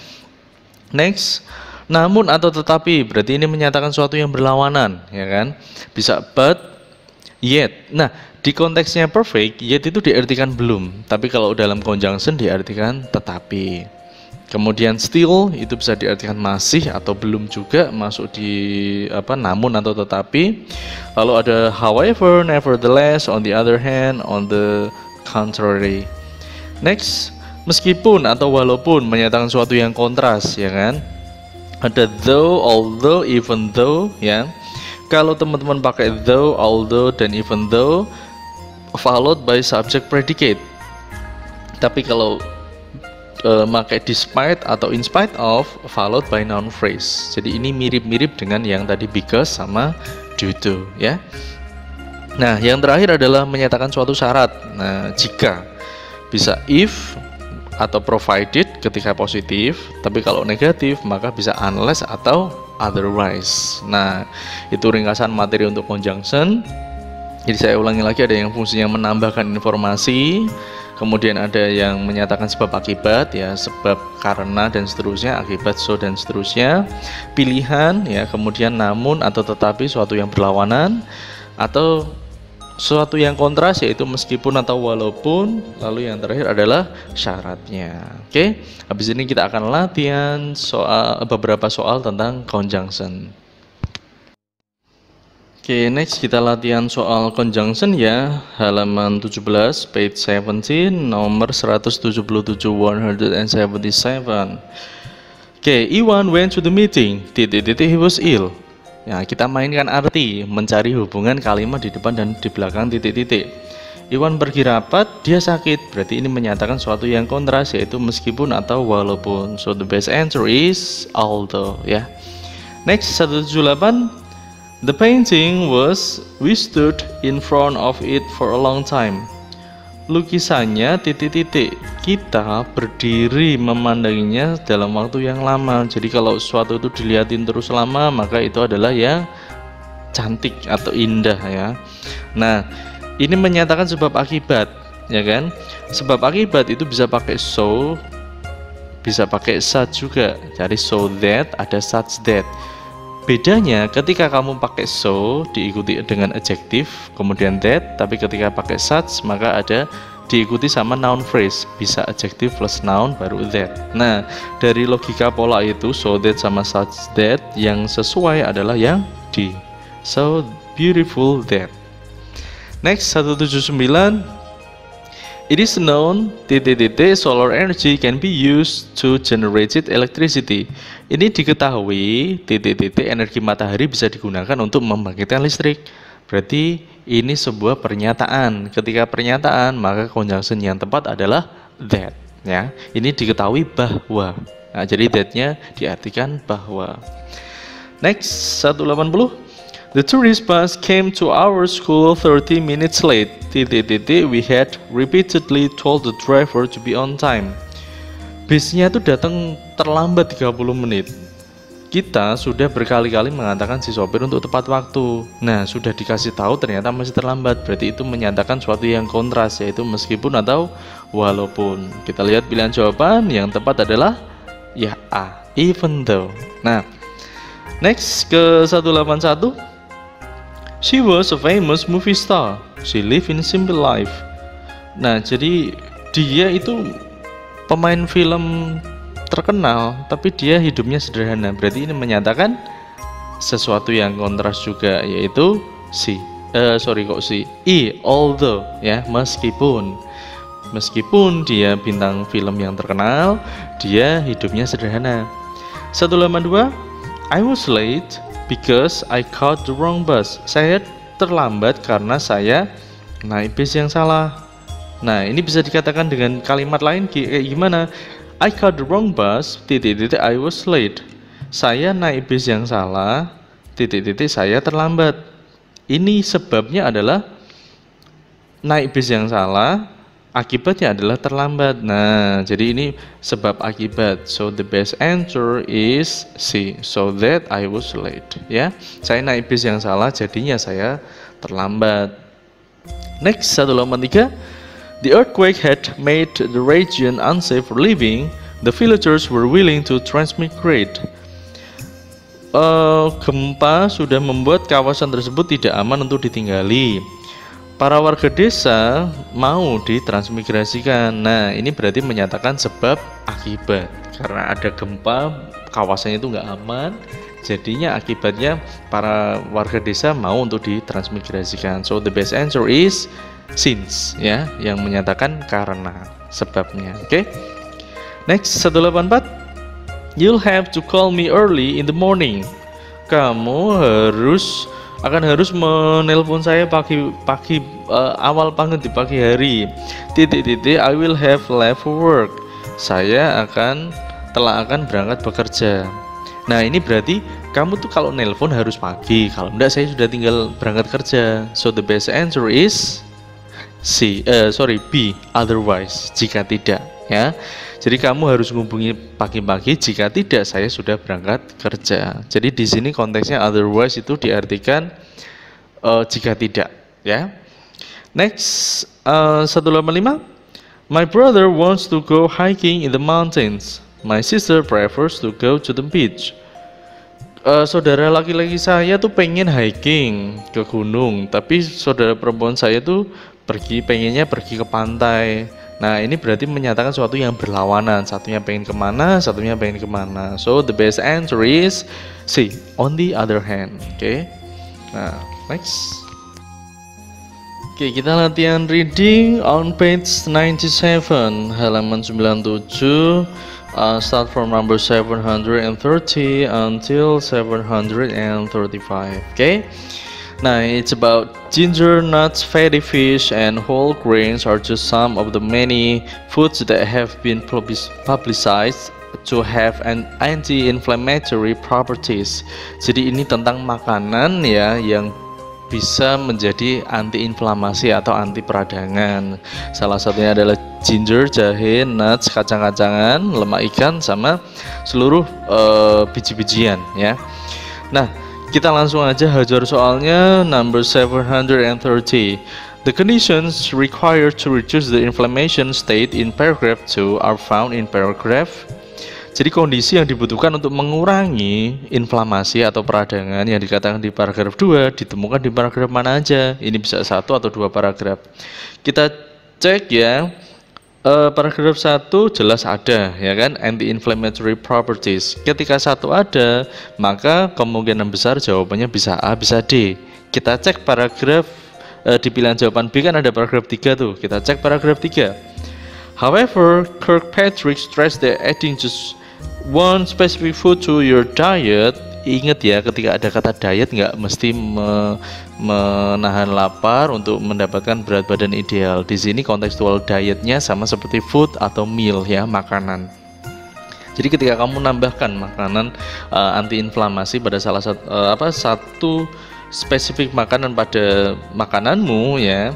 Next, namun atau tetapi, berarti ini menyatakan sesuatu yang berlawanan ya kan. Bisa but, yet. Nah, di konteksnya perfect, yet itu diartikan belum, tapi kalau dalam conjunction diartikan tetapi. Kemudian still itu bisa diartikan masih atau belum juga, masuk di apa namun atau tetapi. Lalu ada however, nevertheless, on the other hand, on the contrary. Next, meskipun atau walaupun, menyatakan sesuatu yang kontras ya kan. Ada though, although, even though ya. Kalau teman-teman pakai though, although, dan even though followed by subject predicate. Tapi kalau Uh, pakai despite atau in spite of followed by noun phrase. Jadi ini mirip-mirip dengan yang tadi because sama due to ya. Nah, yang terakhir adalah menyatakan suatu syarat. Nah, jika bisa if atau provided ketika positif, tapi kalau negatif maka bisa unless atau otherwise. Nah, itu ringkasan materi untuk conjunction. Jadi saya ulangi lagi, ada yang fungsinya menambahkan informasi. Kemudian ada yang menyatakan sebab akibat, ya, sebab karena dan seterusnya, akibat so dan seterusnya. Pilihan, ya, kemudian namun atau tetapi, suatu yang berlawanan, atau suatu yang kontras, yaitu meskipun atau walaupun. Lalu yang terakhir adalah syaratnya. Oke, habis ini kita akan latihan soal beberapa soal tentang conjunction. Oke, next kita latihan soal conjunction, ya, halaman tujuh belas, page seventeen, nomor seratus tujuh puluh tujuh, one hundred seventy-seven. Oke, Iwan went to the meeting, titik titik, he was ill. Ya, kita mainkan arti, mencari hubungan kalimat di depan dan di belakang titik-titik. Iwan pergi rapat, dia sakit. Berarti ini menyatakan suatu yang kontras, yaitu meskipun atau walaupun. So the best answer is although, ya. Next, seratus tujuh puluh delapan. The painting was, we stood in front of it for a long time. Lukisannya titik-titik, kita berdiri memandanginya dalam waktu yang lama. Jadi kalau sesuatu itu dilihatin terus lama, maka itu adalah yang cantik atau indah, ya. Nah, ini menyatakan sebab akibat, ya kan? Sebab akibat itu bisa pakai so, bisa pakai such juga. Jadi so that, ada such that. Bedanya ketika kamu pakai so diikuti dengan adjektif, kemudian that, tapi ketika pakai such maka ada diikuti sama noun phrase, bisa adjektif plus noun baru that. Nah, dari logika pola itu so that sama such that, yang sesuai adalah yang D. So beautiful that. Next, seratus tujuh puluh sembilan. It is known titik-titik solar energy can be used to generate electricity. Ini diketahui titik-titik energi matahari bisa digunakan untuk membangkitkan listrik. Berarti ini sebuah pernyataan. Ketika pernyataan, maka conjunction yang tepat adalah that, ya. Ini diketahui bahwa. Nah, jadi that-nya diartikan bahwa. Next, seratus delapan puluh. The tourist bus came to our school thirty minutes late. Titik-titik, we had repeatedly told the driver to be on time. Bisnya itu datang terlambat tiga puluh menit. Kita sudah berkali-kali mengatakan si sopir untuk tepat waktu. Nah, sudah dikasih tahu ternyata masih terlambat. Berarti itu menyatakan suatu yang kontras, yaitu meskipun atau walaupun. Kita lihat pilihan jawaban, yang tepat adalah ya A, even though. Nah, next ke seratus delapan puluh satu. She was a famous movie star. She lived in simple life. Nah, jadi dia itu pemain film terkenal, tapi dia hidupnya sederhana. Berarti ini menyatakan sesuatu yang kontras juga, yaitu si. Uh, sorry kok si. I, although, ya, meskipun. Meskipun dia bintang film yang terkenal, dia hidupnya sederhana. seratus delapan puluh dua. I was late because I caught the wrong bus. Saya terlambat karena saya naik bis yang salah. Nah, ini bisa dikatakan dengan kalimat lain kayak gimana? I caught the wrong bus, titik-titik, I was late. Saya naik bis yang salah, titik-titik, saya terlambat. Ini sebabnya adalah naik bis yang salah, akibatnya adalah terlambat. Nah, jadi ini sebab akibat. So the best answer is C. So that I was late. Ya, saya naik bis yang salah, jadinya saya terlambat. Next, seratus delapan puluh tiga. The earthquake had made the region unsafe for living. The villagers were willing to transmigrate. Uh, gempa sudah membuat kawasan tersebut tidak aman untuk ditinggali. Para warga desa mau ditransmigrasikan. Nah, ini berarti menyatakan sebab akibat. Karena ada gempa, kawasannya itu nggak aman, jadinya akibatnya para warga desa mau untuk ditransmigrasikan. So the best answer is since, ya, yang menyatakan karena, sebabnya. Oke. Okay? Next, seratus delapan puluh empat. You'll have to call me early in the morning. Kamu harus akan harus menelpon saya pagi pagi uh, awal banget di pagi hari. Titik-titik, I will have left for work. Saya akan telah akan berangkat bekerja. Nah, ini berarti kamu tuh kalau nelpon harus pagi. Kalau enggak, saya sudah tinggal berangkat kerja. So the best answer is C. Uh, sorry B. Otherwise, jika tidak, ya. Jadi kamu harus menghubungi pagi-pagi, jika tidak saya sudah berangkat kerja. Jadi di sini konteksnya otherwise itu diartikan uh, jika tidak, ya. Next, uh, seratus delapan puluh lima. My brother wants to go hiking in the mountains. My sister prefers to go to the beach. Uh, saudara laki-laki saya tuh pengen hiking ke gunung, tapi saudara perempuan saya tuh pergi pengennya pergi ke pantai. Nah, ini berarti menyatakan sesuatu yang berlawanan. Satunya pengen kemana, satunya pengen kemana. So the best answer is C. On the other hand. Oke. Okay? Nah, next. Oke, okay, kita latihan reading on page ninety-seven, halaman sembilan puluh tujuh. Uh, start from number seven hundred thirty until seven hundred thirty-five. Okay. Now it's about ginger, nuts, fatty fish, and whole grains are just some of the many foods that have been publicized to have an anti-inflammatory properties. Jadi ini tentang makanan ya yang bisa menjadi anti-inflamasi atau anti peradangan. Salah satunya adalah ginger, jahe, nuts, kacang-kacangan, lemak ikan, sama seluruh uh, biji-bijian ya. Nah, kita langsung aja hajar soalnya. Number seven hundred thirty. The conditions required to reduce the inflammation state in paragraph two are found in paragraph. Jadi kondisi yang dibutuhkan untuk mengurangi inflamasi atau peradangan yang dikatakan di paragraf dua ditemukan di paragraf mana aja. Ini bisa satu atau dua paragraf. Kita cek ya. Uh, paragraf satu jelas ada ya kan, anti-inflammatory properties. Ketika satu ada, maka kemungkinan besar jawabannya bisa A, bisa D. Kita cek paragraf uh, di pilihan jawaban B kan ada paragraf tiga tuh. Kita cek paragraf tiga. However, Kirkpatrick stressed that adding just one specific food to your diet, ingat ya, ketika ada kata diet nggak mesti me, menahan lapar untuk mendapatkan berat badan ideal. Di sini kontekstual dietnya sama seperti food atau meal ya, makanan. Jadi ketika kamu nambahkan makanan uh, antiinflamasi pada salah satu uh, apa satu spesifik makanan pada makananmu ya,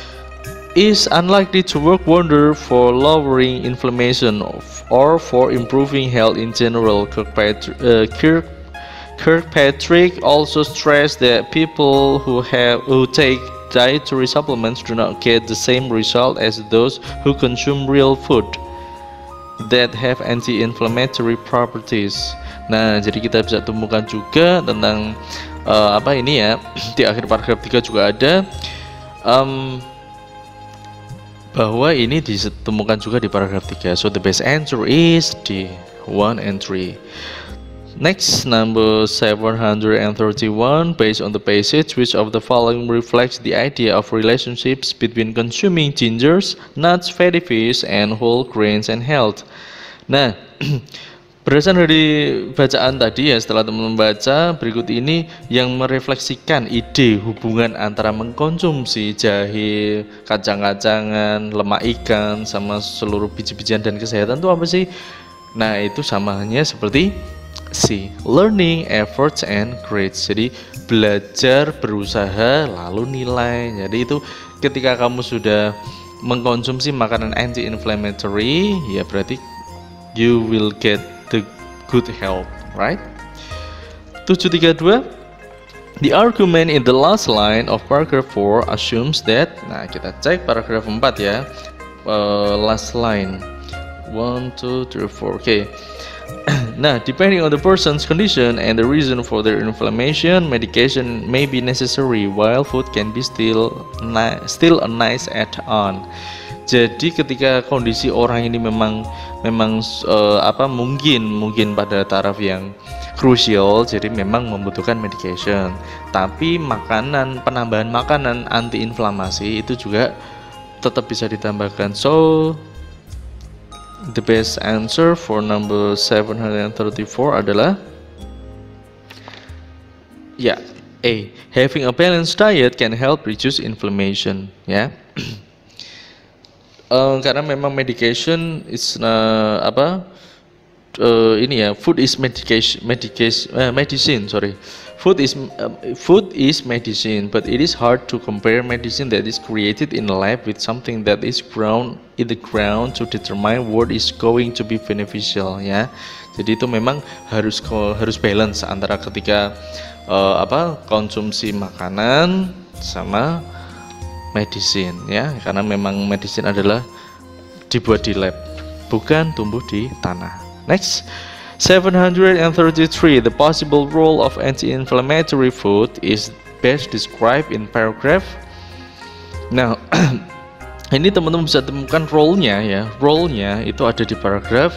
is unlikely to work wonder for lowering inflammation or for improving health in general. Kirkpatrick, uh, Kirk, Kirkpatrick also stressed that people who have who take dietary supplements do not get the same result as those who consume real food that have anti-inflammatory properties. Nah, jadi kita bisa temukan juga tentang uh, apa ini ya, di akhir paragraf tiga juga ada um, bahwa ini ditemukan juga di paragraf tiga. So the best answer is D, one and three. Next, number seven hundred thirty-one. Based on the passage, which of the following reflects the idea of relationships between consuming gingers, nuts, fatty fish, and whole grains and health? Nah, berdasarkan dari bacaan tadi ya, setelah teman-teman baca, berikut ini yang merefleksikan ide hubungan antara mengkonsumsi jahe, kacang-kacangan, lemak ikan, sama seluruh biji-bijian dan kesehatan itu apa sih? Nah, itu samanya seperti C, learning, efforts, and grades. Jadi belajar, berusaha, lalu nilai. Jadi itu ketika kamu sudah mengkonsumsi makanan anti-inflammatory, ya berarti you will get the good health, right? tujuh tiga dua. The argument in the last line of paragraph four assumes that. Nah, kita cek paragraf empat ya. Uh, last line. one, two, three, four. Oke. Okay. Nah, depending on the person's condition and the reason for their inflammation, medication may be necessary, while food can be still still a nice add-on. Jadi ketika kondisi orang ini memang memang uh, apa mungkin mungkin pada taraf yang krusial, jadi memang membutuhkan medication. Tapi makanan, penambahan makanan antiinflamasi itu juga tetap bisa ditambahkan. So the best answer for number seven hundred thirty-four adalah ya, A. Having a balanced diet can help reduce inflammation. Ya. Uh, karena memang medication is uh, apa uh, ini ya, food is medication medication uh, medicine sorry food is uh, food is medicine, but it is hard to compare medicine that is created in a lab with something that is grown in the ground to determine what is going to be beneficial ya. Jadi itu memang harus harus balance antara ketika uh, apa konsumsi makanan sama medicine ya, karena memang medicine adalah dibuat di lab, bukan tumbuh di tanah. Next, seven hundred thirty-three. The possible role of anti-inflammatory food is best described in paragraph. Nah, ini teman-teman bisa temukan role-nya ya. Role-nya itu ada di paragraf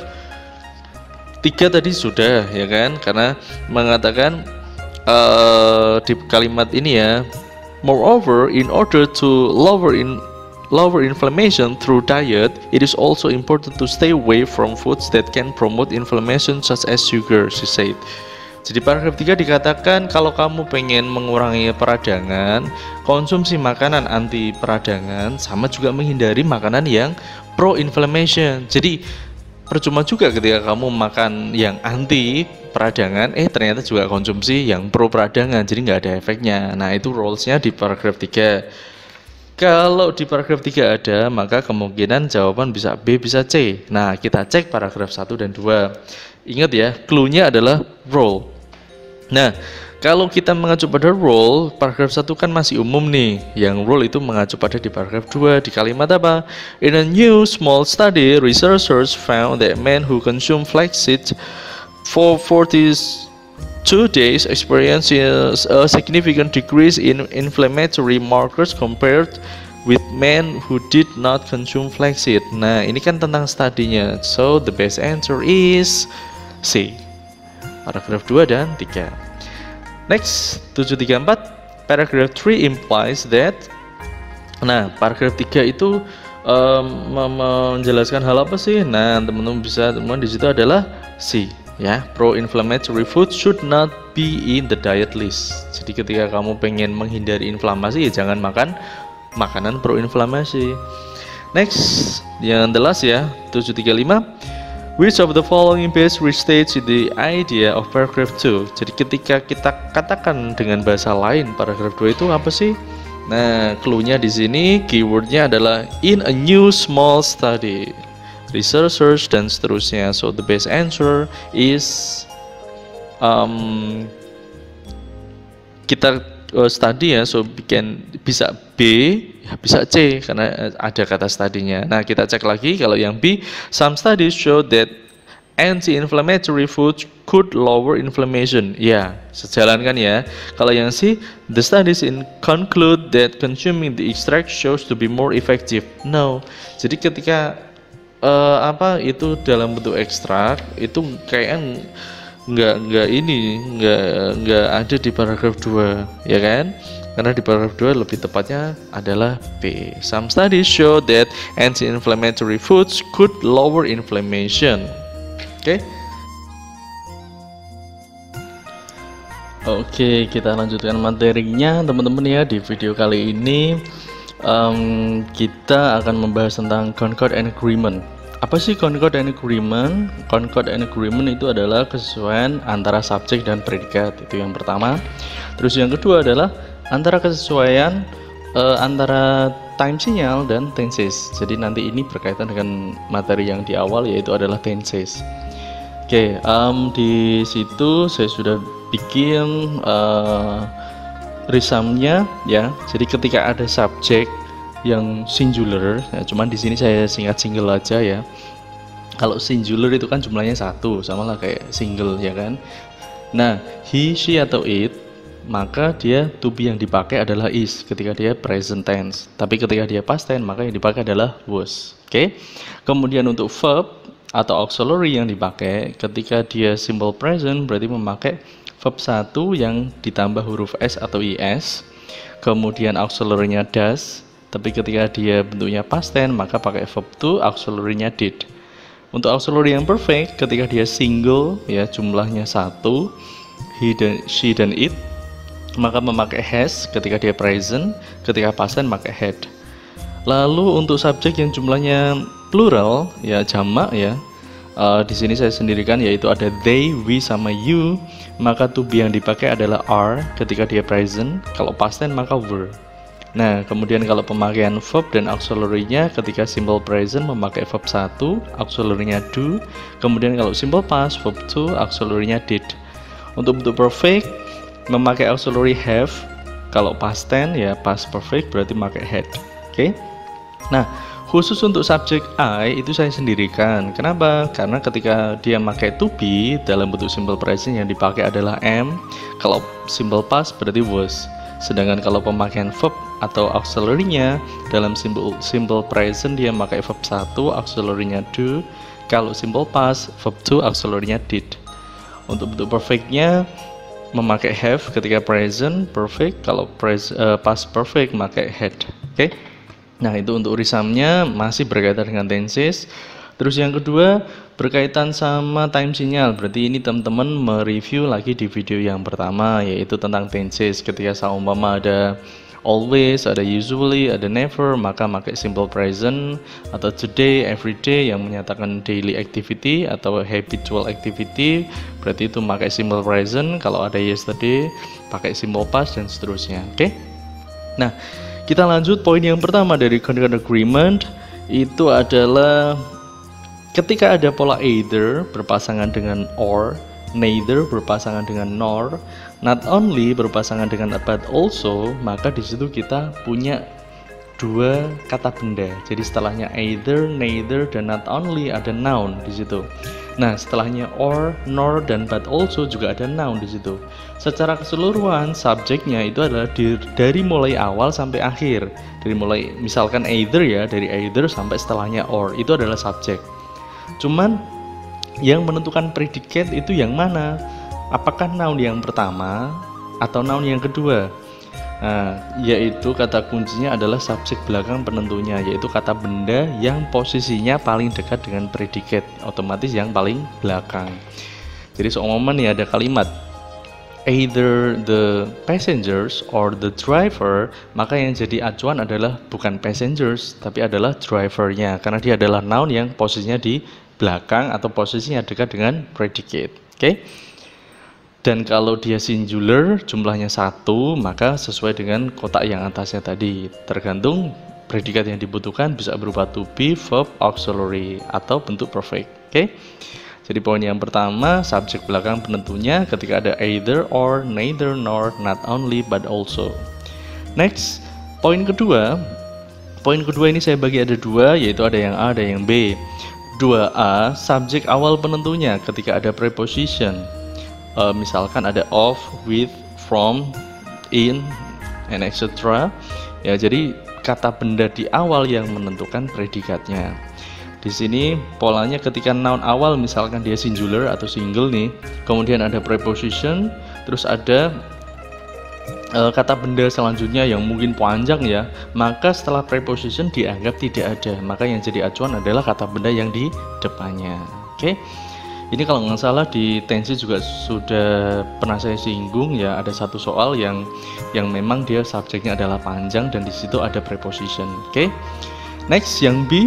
tiga tadi sudah ya kan, karena mengatakan uh, di kalimat ini ya, moreover, in order to lower in lower inflammation through diet, it is also important to stay away from foods that can promote inflammation such as sugar, she said. Jadi paragraf tiga dikatakan kalau kamu pengen mengurangi peradangan, konsumsi makanan anti peradangan sama juga menghindari makanan yang pro inflammation. Jadi percuma juga ketika kamu makan yang anti peradangan, eh ternyata juga konsumsi yang pro peradangan, jadi nggak ada efeknya. Nah itu rules-nya di paragraf tiga. Kalau di paragraf tiga ada, maka kemungkinan jawaban bisa B, bisa C. Nah, kita cek paragraf satu dan dua. Ingat ya, clue-nya adalah role. Nah, kalau kita mengacu pada role, paragraf satu kan masih umum nih. Yang role itu mengacu pada di paragraf dua. Di kalimat apa? In a new small study, researchers found that men who consume flaxseed for forty-two days experiences a significant decrease in inflammatory markers compared with men who did not consume flaxseed. Nah, ini kan tentang studinya. So, the best answer is C. Paragraf dua dan tiga. Next, tujuh tiga empat. Paragraph three implies that. Nah, paragraf tiga itu um, menjelaskan hal apa sih? Nah, teman-teman bisa temukan di situ adalah C. Ya, pro-inflammatory food should not be in the diet list. Jadi ketika kamu pengen menghindari inflamasi, ya jangan makan makanan pro-inflamasi. Next, yang the last ya, tujuh tiga lima. Which of the following best restates the idea of paragraph two? Jadi ketika kita katakan dengan bahasa lain paragraf dua itu apa sih? Nah, clue-nya di sini keywordnya adalah in a new small study, researchers dan seterusnya. So the best answer is um, kita uh, study ya, so bikin bisa B, ya bisa C karena ada kata studinya. Nah, kita cek lagi kalau yang B, some studies show that anti-inflammatory food could lower inflammation. Ya, sejalan kan ya. Kalau yang C, the studies in conclude that consuming the extract shows to be more effective. No. Jadi ketika uh, apa itu dalam bentuk ekstrak itu kayaknya nggak nggak ini nggak nggak ada di paragraf dua ya kan, karena di paragraf dua lebih tepatnya adalah B. Some studies show that anti-inflammatory foods could lower inflammation. Oke okay? Oke okay, kita lanjutkan materinya teman-teman ya. Di video kali ini um, kita akan membahas tentang Concord and Agreement. Apa sih Concord and Agreement? Concord and Agreement itu adalah kesesuaian antara subjek dan predikat, itu yang pertama. Terus yang kedua adalah antara kesesuaian uh, antara time sinyal dan tenses. Jadi nanti ini berkaitan dengan materi yang di awal yaitu adalah tenses. Oke, okay, um, di situ saya sudah bikin uh, resumnya ya. Jadi ketika ada subjek yang singular, ya, cuman di sini saya singkat single aja ya. Kalau singular itu kan jumlahnya satu, sama lah kayak single ya kan. Nah, he, she atau it, maka dia to be yang dipakai adalah is ketika dia present tense. Tapi ketika dia past tense maka yang dipakai adalah was. Oke. Okay? Kemudian untuk verb atau auxiliary yang dipakai ketika dia simple present berarti memakai verb satu yang ditambah huruf s atau is. Kemudian auxiliary-nya does. Tapi ketika dia bentuknya past tense maka pakai verb to, auxiliary-nya did. Untuk auxiliary yang perfect ketika dia single ya jumlahnya satu, he dan she dan it, maka memakai has ketika dia present, ketika past tense memakai had. Lalu untuk subjek yang jumlahnya plural ya jamak ya, uh, di sini saya sendirikan yaitu ada they, we sama you, maka to be yang dipakai adalah are ketika dia present, kalau past tense maka were. Nah, kemudian kalau pemakaian verb dan auxiliary-nya ketika simple present memakai verb satu, auxiliary-nya do. Kemudian kalau simple past, verb to, auxiliary-nya did. Untuk bentuk perfect memakai auxiliary have. Kalau past tense ya past perfect berarti memakai had. Oke. Okay? Nah, Khusus untuk subjek I itu saya sendirikan. Kenapa? Karena ketika dia pakai to be dalam bentuk simple present yang dipakai adalah am. Kalau simple past berarti was. Sedangkan kalau pemakaian verb atau auxiliary-nya dalam simple simple present dia pakai verb satu, auxiliary-nya do. Kalau simple past, verb two, auxiliary-nya did. Untuk bentuk perfect-nya memakai have ketika present perfect, kalau pres, uh, past perfect memakai had. Oke. Okay? Nah, itu untuk risamnya masih berkaitan dengan tenses. Terus yang kedua berkaitan sama time sinyal. Berarti ini teman-teman mereview lagi di video yang pertama, yaitu tentang tenses. Ketika seumpama ada always, ada usually, ada never, maka pakai simple present, atau today, everyday yang menyatakan daily activity atau habitual activity, berarti itu pakai simple present. Kalau ada yesterday pakai simple past dan seterusnya. Oke. Okay? Nah, kita lanjut poin yang pertama dari conditional agreement, itu adalah ketika ada pola either berpasangan dengan or, neither berpasangan dengan nor, not only berpasangan dengan but also, maka di situ kita punya dua kata benda. Jadi setelahnya either, neither, dan not only ada noun di situ. Nah, setelahnya or, nor, dan but also juga ada noun di situ. Secara keseluruhan subjeknya itu adalah di, dari mulai awal sampai akhir. Dari mulai misalkan either ya, dari either sampai setelahnya or itu adalah subjek. Cuman yang menentukan predikat itu yang mana? Apakah noun yang pertama atau noun yang kedua? Nah, yaitu kata kuncinya adalah subjek belakang penentunya, yaitu kata benda yang posisinya paling dekat dengan predikat, otomatis yang paling belakang. Jadi seumpama nih ada kalimat either the passengers or the driver, maka yang jadi acuan adalah bukan passengers tapi adalah drivernya, karena dia adalah noun yang posisinya di belakang atau posisinya dekat dengan predikat. Oke. Okay? Dan kalau dia singular jumlahnya satu, maka sesuai dengan kotak yang atasnya tadi, tergantung predikat yang dibutuhkan bisa berupa to be, verb, auxiliary, atau bentuk perfect. Oke. Okay? Jadi poin yang pertama, subjek belakang penentunya ketika ada either, or, neither, nor, not only, but also. Next, poin kedua. Poin kedua ini saya bagi ada dua, yaitu ada yang A, ada yang B. dua A, subjek awal penentunya ketika ada preposition. Uh, misalkan ada of, with, from, in, and et cetera. Ya, jadi kata benda di awal yang menentukan predikatnya. Di sini polanya ketika noun awal misalkan dia singular atau single nih, kemudian ada preposition, terus ada uh, kata benda selanjutnya yang mungkin panjang ya, maka setelah preposition dianggap tidak ada, maka yang jadi acuan adalah kata benda yang di depannya. Oke. Okay? Ini kalau nggak salah di tensi juga sudah pernah saya singgung ya, ada satu soal yang yang memang dia subjeknya adalah panjang dan di situ ada preposition. Oke. Okay? Next yang B,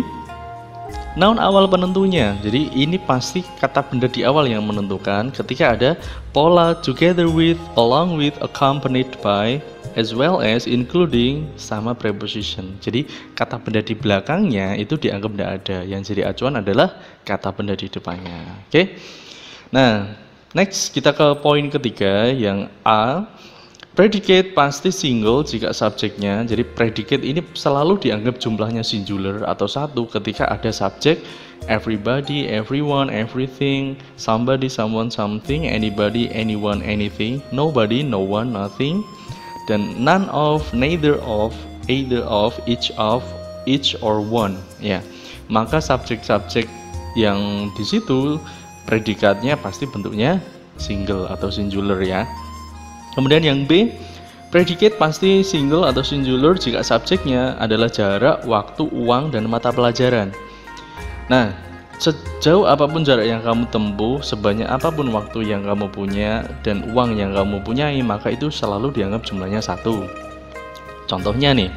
noun awal penentunya. Jadi ini pasti kata benda di awal yang menentukan ketika ada pola together with, along with, accompanied by, as well as, including, sama preposition. Jadi kata benda di belakangnya itu dianggap tidak ada. Yang jadi acuan adalah kata benda di depannya. Oke. Okay? Nah, next kita ke poin ketiga yang A. Predicate pasti single jika subjeknya. Jadi predicate ini selalu dianggap jumlahnya singular atau satu ketika ada subjek everybody, everyone, everything, somebody, someone, something, anybody, anyone, anything, nobody, no one, nothing, dan none of, neither of, either of, each of, each or one. Ya, maka subjek-subjek yang di situ predikatnya pasti bentuknya single atau singular ya. Kemudian yang B, predicate pasti single atau singular jika subjeknya adalah jarak, waktu, uang, dan mata pelajaran. Nah, sejauh apapun jarak yang kamu tempuh, sebanyak apapun waktu yang kamu punya, dan uang yang kamu punyai, maka itu selalu dianggap jumlahnya satu. Contohnya nih,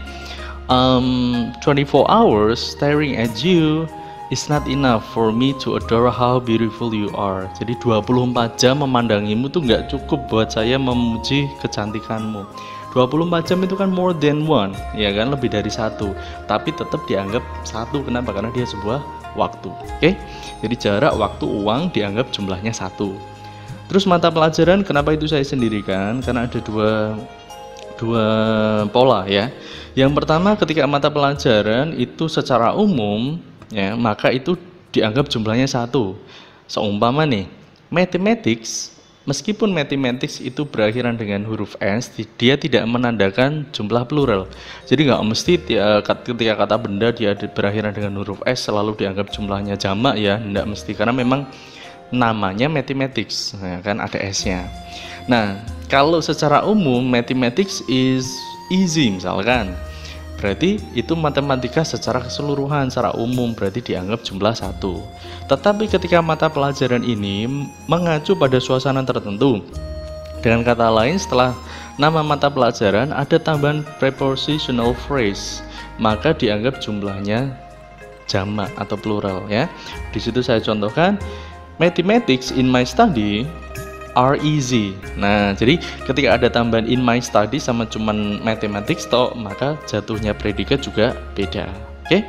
um, twenty-four hours staring at you is not enough for me to adore how beautiful you are. Jadi dua puluh empat jam memandangimu tuh nggak cukup buat saya memuji kecantikanmu. dua puluh empat jam itu kan more than one, ya kan, lebih dari satu. Tapi tetap dianggap satu. Kenapa? Karena dia sebuah waktu. Oke, jadi jarak, waktu, uang dianggap jumlahnya satu. Terus mata pelajaran, kenapa itu saya sendirikan? Karena ada dua dua pola ya. Yang pertama, ketika mata pelajaran itu secara umum ya, maka itu dianggap jumlahnya satu. Seumpama nih, mathematics, meskipun mathematics itu berakhiran dengan huruf S, dia tidak menandakan jumlah plural. Jadi nggak mesti ya, ketika kata benda dia berakhiran dengan huruf S selalu dianggap jumlahnya jamak ya, nggak mesti, karena memang namanya mathematics, ya kan, ada S-nya. Nah, kalau secara umum mathematics is easy misalkan, berarti itu matematika secara keseluruhan, secara umum, berarti dianggap jumlah satu. Tetapi ketika mata pelajaran ini mengacu pada suasana tertentu, dengan kata lain, setelah nama mata pelajaran ada tambahan prepositional phrase, maka dianggap jumlahnya jamak atau plural ya. Di situ saya contohkan, mathematics in my study are easy. Nah, jadi ketika ada tambahan in my study sama cuman mathematics toh, maka jatuhnya predikat juga beda. Oke. Okay?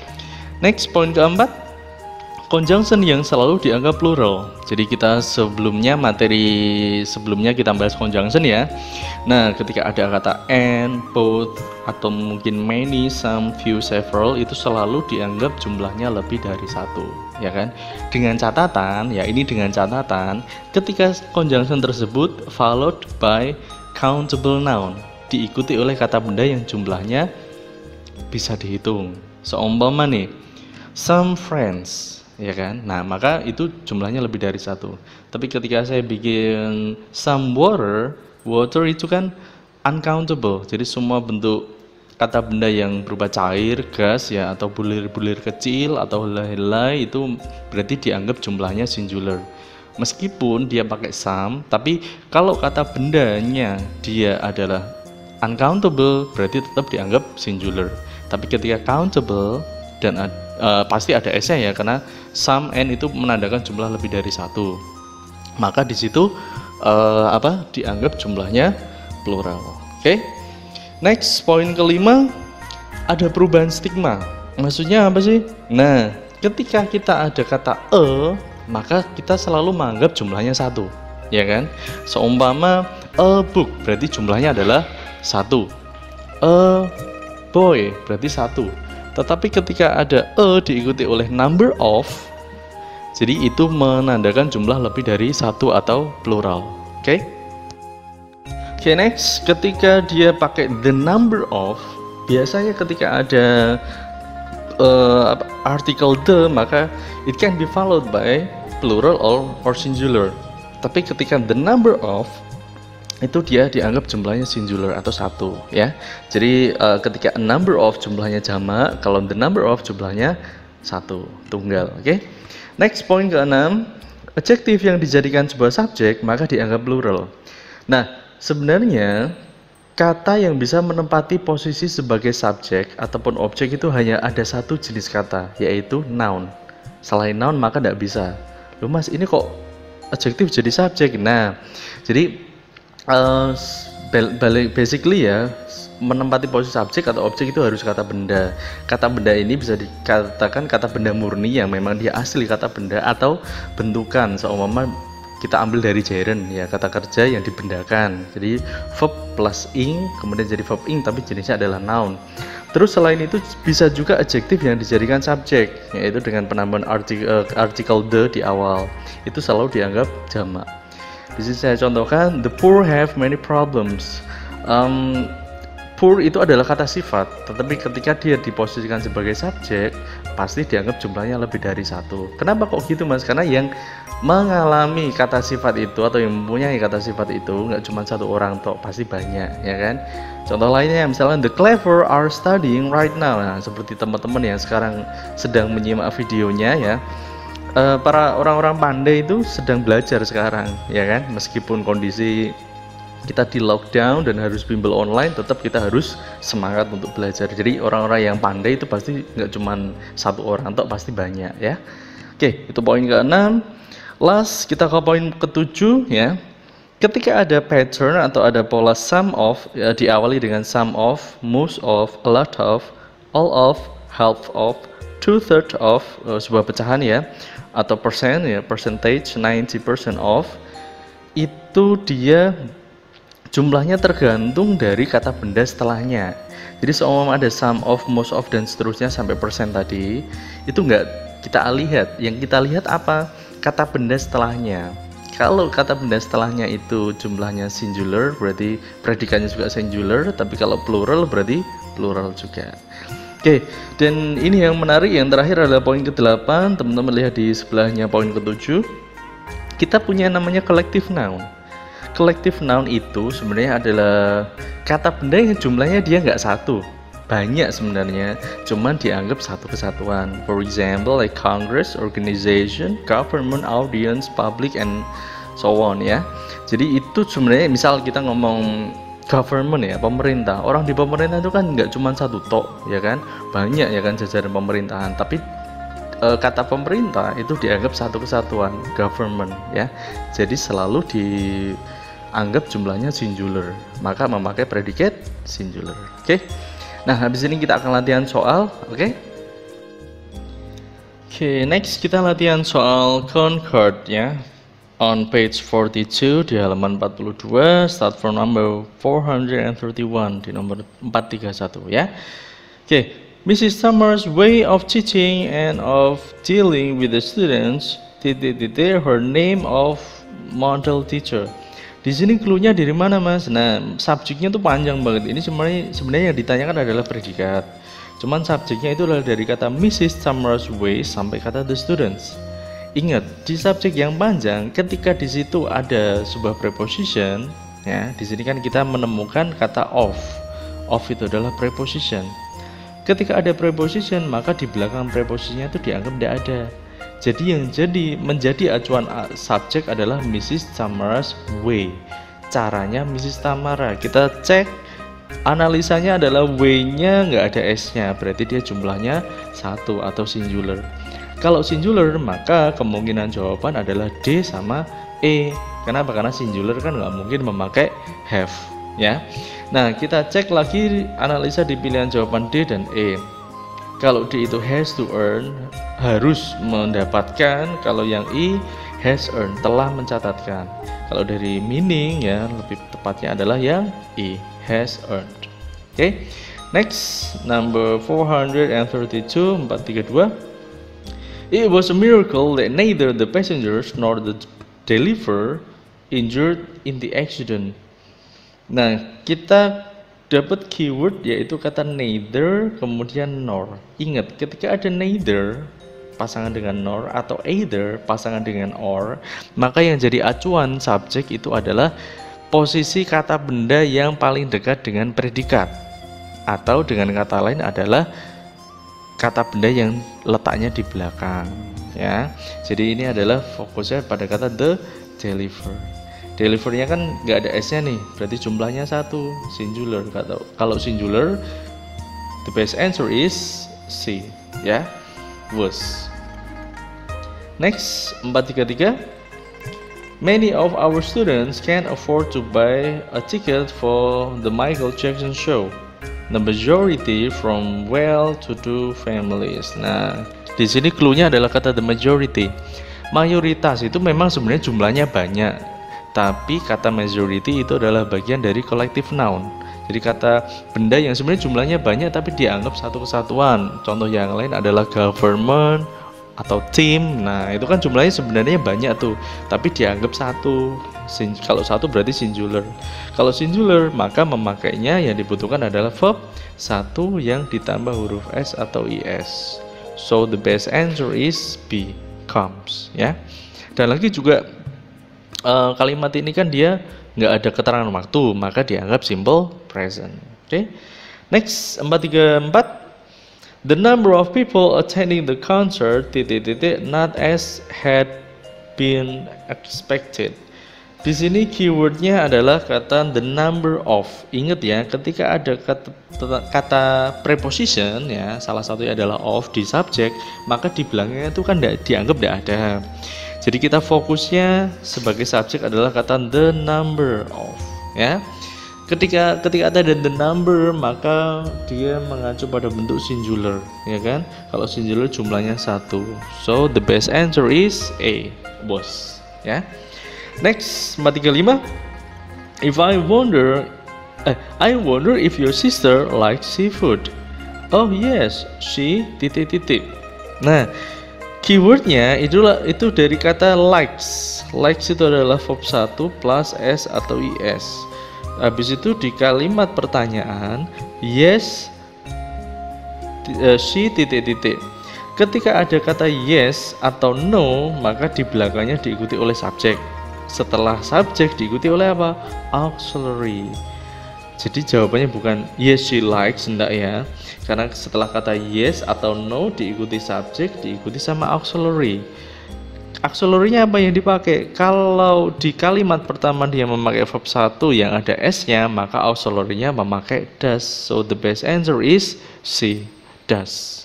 Next, poin keempat, conjunction yang selalu dianggap plural. Jadi kita sebelumnya materi sebelumnya kita bahas conjunction ya. Nah, ketika ada kata and, both, atau mungkin many, some, few, several, itu selalu dianggap jumlahnya lebih dari satu, ya kan? Dengan catatan, ya ini dengan catatan, ketika conjunction tersebut followed by countable noun, diikuti oleh kata benda yang jumlahnya bisa dihitung. Seumpama nih, some friends, ya kan? Nah, maka itu jumlahnya lebih dari satu. Tapi ketika saya bikin some water, water itu kan uncountable. Jadi semua bentuk kata benda yang berupa cair, gas ya, atau bulir-bulir kecil atau helai-helai itu berarti dianggap jumlahnya singular. Meskipun dia pakai some, tapi kalau kata bendanya dia adalah uncountable, berarti tetap dianggap singular. Tapi ketika countable dan uh, pasti ada S-nya ya, karena some and itu menandakan jumlah lebih dari satu. Maka di situ uh, apa dianggap jumlahnya plural. Oke. Okay? Next, poin kelima, ada perubahan stigma. Maksudnya apa sih? Nah, ketika kita ada kata e, maka kita selalu menganggap jumlahnya satu, ya kan? Seumpama a book, berarti jumlahnya adalah satu. A boy, berarti satu. Tetapi ketika ada e diikuti oleh number of, jadi itu menandakan jumlah lebih dari satu atau plural. Oke? Okay? Oke, okay, next, ketika dia pakai the number of, biasanya ketika ada uh, artikel the, maka it can be followed by plural or, or singular. Tapi ketika the number of, itu dia dianggap jumlahnya singular atau satu ya. Jadi uh, ketika a number of jumlahnya jamak, kalau the number of jumlahnya satu, tunggal. Oke. Okay? Next, poin keenam, adjektif yang dijadikan sebuah subjek maka dianggap plural. Nah, sebenarnya kata yang bisa menempati posisi sebagai subjek ataupun objek itu hanya ada satu jenis kata, yaitu noun. Selain noun maka tidak bisa. Loh mas, ini kok adjektif jadi subjek? Nah, jadi uh, balik basically ya, menempati posisi subjek atau objek itu harus kata benda. Kata benda ini bisa dikatakan kata benda murni yang memang dia asli kata benda, atau bentukan, seumpama kita ambil dari gerund ya, kata kerja yang dibendakan. Jadi verb plus ing kemudian jadi verb ing tapi jenisnya adalah noun. Terus selain itu bisa juga adjektif yang dijadikan subjek, yaitu dengan penambahan artikel, uh, artikel the di awal. Itu selalu dianggap jamak. Di sini saya contohkan, the poor have many problems. Um, poor itu adalah kata sifat, tetapi ketika dia diposisikan sebagai subjek pasti dianggap jumlahnya lebih dari satu. Kenapa kok gitu mas? Karena yang mengalami kata sifat itu atau yang mempunyai kata sifat itu nggak cuma satu orang toh, pasti banyak, ya kan? Contoh lainnya misalnya the clever are studying right now. Nah, seperti teman-teman yang sekarang sedang menyimak videonya ya, e, para orang-orang pandai itu sedang belajar sekarang, ya kan? Meskipun kondisi kita di lockdown dan harus bimbel online, tetap kita harus semangat untuk belajar. Jadi orang-orang yang pandai itu pasti nggak cuma satu orang toh, pasti banyak ya. Oke, itu poin keenam. Last, kita ke poin ketujuh ya. Ketika ada pattern atau ada pola sum of ya, diawali dengan sum of, most of, a lot of, all of, half of, two third of, uh, sebuah pecahan ya, atau persen ya, percentage, ninety percent of, itu dia jumlahnya tergantung dari kata benda setelahnya. Jadi seumpama ada sum of, most of, dan seterusnya sampai persen tadi, itu enggak kita lihat. Yang kita lihat apa? Kata benda setelahnya. Kalau kata benda setelahnya itu jumlahnya singular, berarti predikannya juga singular. Tapi kalau plural berarti plural juga. Oke, dan ini yang menarik, yang terakhir adalah poin kedelapan. Teman-teman lihat di sebelahnya poin ketujuh. Kita punya namanya collective noun. Collective noun itu sebenarnya adalah kata benda yang jumlahnya dia nggak satu, banyak sebenarnya, cuman dianggap satu kesatuan. For example, like Congress, organization, government, audience, public, and so on ya. Jadi itu sebenarnya misal kita ngomong government ya, pemerintah. Orang di pemerintah itu kan nggak cuma satu tok, ya kan? Banyak ya kan jajaran pemerintahan. Tapi e, kata pemerintah itu dianggap satu kesatuan, government ya. Jadi selalu dianggap jumlahnya singular, maka memakai predikat singular. Oke. Nah, habis ini kita akan latihan soal, oke? Oke, next kita latihan soal Concord ya. On page forty-two di halaman empat puluh dua, start from number four hundred thirty-one di nomor empat tiga satu ya. Oke, Missus Summers' way of teaching and of dealing with the students, titik titik her name of model teacher. Di sini clue-nya dari mana, Mas? Nah, subjeknya tuh panjang banget. Ini sebenarnya sebenarnya yang ditanyakan adalah predikat. Cuman subjeknya itu adalah dari kata Missus Summers' way sampai kata the students. Ingat, di subjek yang panjang, ketika di situ ada sebuah preposition, ya, di sini kan kita menemukan kata of. Of itu adalah preposition. Ketika ada preposition, maka di belakang preposisinya itu dianggap tidak ada. Jadi yang jadi menjadi acuan subjek adalah Missus Summers' way. Caranya Missus Tamara. Kita cek analisanya adalah way-nya nggak ada s-nya, berarti dia jumlahnya satu atau singular. Kalau singular maka kemungkinan jawaban adalah D sama E. Kenapa? Karena singular kan nggak mungkin memakai have ya. Nah, kita cek lagi analisa di pilihan jawaban D dan E. Kalau D itu has to earn, harus mendapatkan. Kalau yang E has earned, telah mencatatkan. Kalau dari meaning ya, lebih tepatnya adalah yang E, has earned. Oke, okay. Next number four hundred thirty-two, empat tiga dua. It was a miracle that neither the passengers nor the deliverer injured in the accident. Nah, kita dapat keyword yaitu kata neither kemudian nor. Ingat, ketika ada neither pasangan dengan nor atau either pasangan dengan or, maka yang jadi acuan subjek itu adalah posisi kata benda yang paling dekat dengan predikat, atau dengan kata lain adalah kata benda yang letaknya di belakang ya. Jadi ini adalah fokusnya pada kata the deliver. Delivernya kan nggak ada s-nya nih, berarti jumlahnya satu, singular. Kalau singular, the best answer is C ya, was. Next, empat tiga tiga. Many of our students can't afford to buy a ticket for the Michael Jackson show. The majority from well-to-do families. Nah, di sini clue-nya adalah kata the majority. Mayoritas itu memang sebenarnya jumlahnya banyak, tapi kata majority itu adalah bagian dari collective noun. Jadi kata benda yang sebenarnya jumlahnya banyak tapi dianggap satu kesatuan. Contoh yang lain adalah government atau team. Nah, itu kan jumlahnya sebenarnya banyak tuh, tapi dianggap satu. Kalau satu berarti singular. Kalau singular maka memakainya yang dibutuhkan adalah verb satu yang ditambah huruf s atau is. So the best answer is B, comes ya. Dan lagi juga uh, kalimat ini kan dia nggak ada keterangan waktu, maka dianggap simple present. Oke, okay? Next empat tiga empat. The number of people attending the concert titik titik not as had been expected. Di sini keywordnya adalah kata the number of. Ingat ya, ketika ada kata, kata preposition ya, salah satunya adalah of di subjek, maka di belakangnya itu kan tidak dianggap tidak ada. Jadi kita fokusnya sebagai subjek adalah kata the number of ya. Ketika ketika ada the number maka dia mengacu pada bentuk singular ya kan. Kalau singular jumlahnya satu. So the best answer is A, bos ya. Next, empat tiga lima. If I wonder, eh, I wonder if your sister likes seafood. Oh yes, she titik titik. Nah, keywordnya itulah itu dari kata likes. Likes itu adalah verb satu plus s atau is. Habis itu di kalimat pertanyaan, yes, uh, she titik titik. Ketika ada kata yes atau no, maka di belakangnya diikuti oleh subjek. Setelah subjek diikuti oleh apa? Auxiliary. Jadi jawabannya bukan yes she likes, enggak ya. Karena setelah kata yes atau no diikuti subjek, diikuti sama auxiliary. Auxiliary-nya apa yang dipakai? Kalau di kalimat pertama dia memakai verb satu yang ada s-nya, maka auxiliary-nya memakai does. So the best answer is C, does.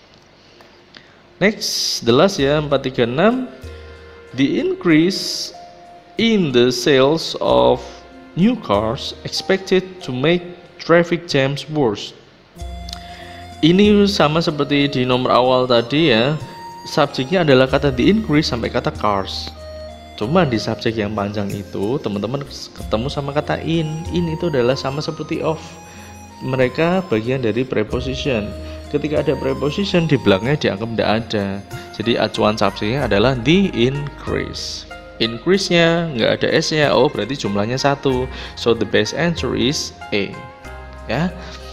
Next, the last ya, empat tiga enam. The increase in the sales of new cars expected to make traffic jams worse. Ini sama seperti di nomor awal tadi ya. Subjeknya adalah kata the increase sampai kata cars. Cuma di subjek yang panjang itu teman-teman ketemu sama kata in. In itu adalah sama seperti of. Mereka bagian dari preposition. Ketika ada preposition di belakangnya dianggap tidak ada. Jadi acuan subjeknya adalah the increase. Increase-nya nggak ada s-nya. Oh berarti jumlahnya satu. So the best answer is A. Ya.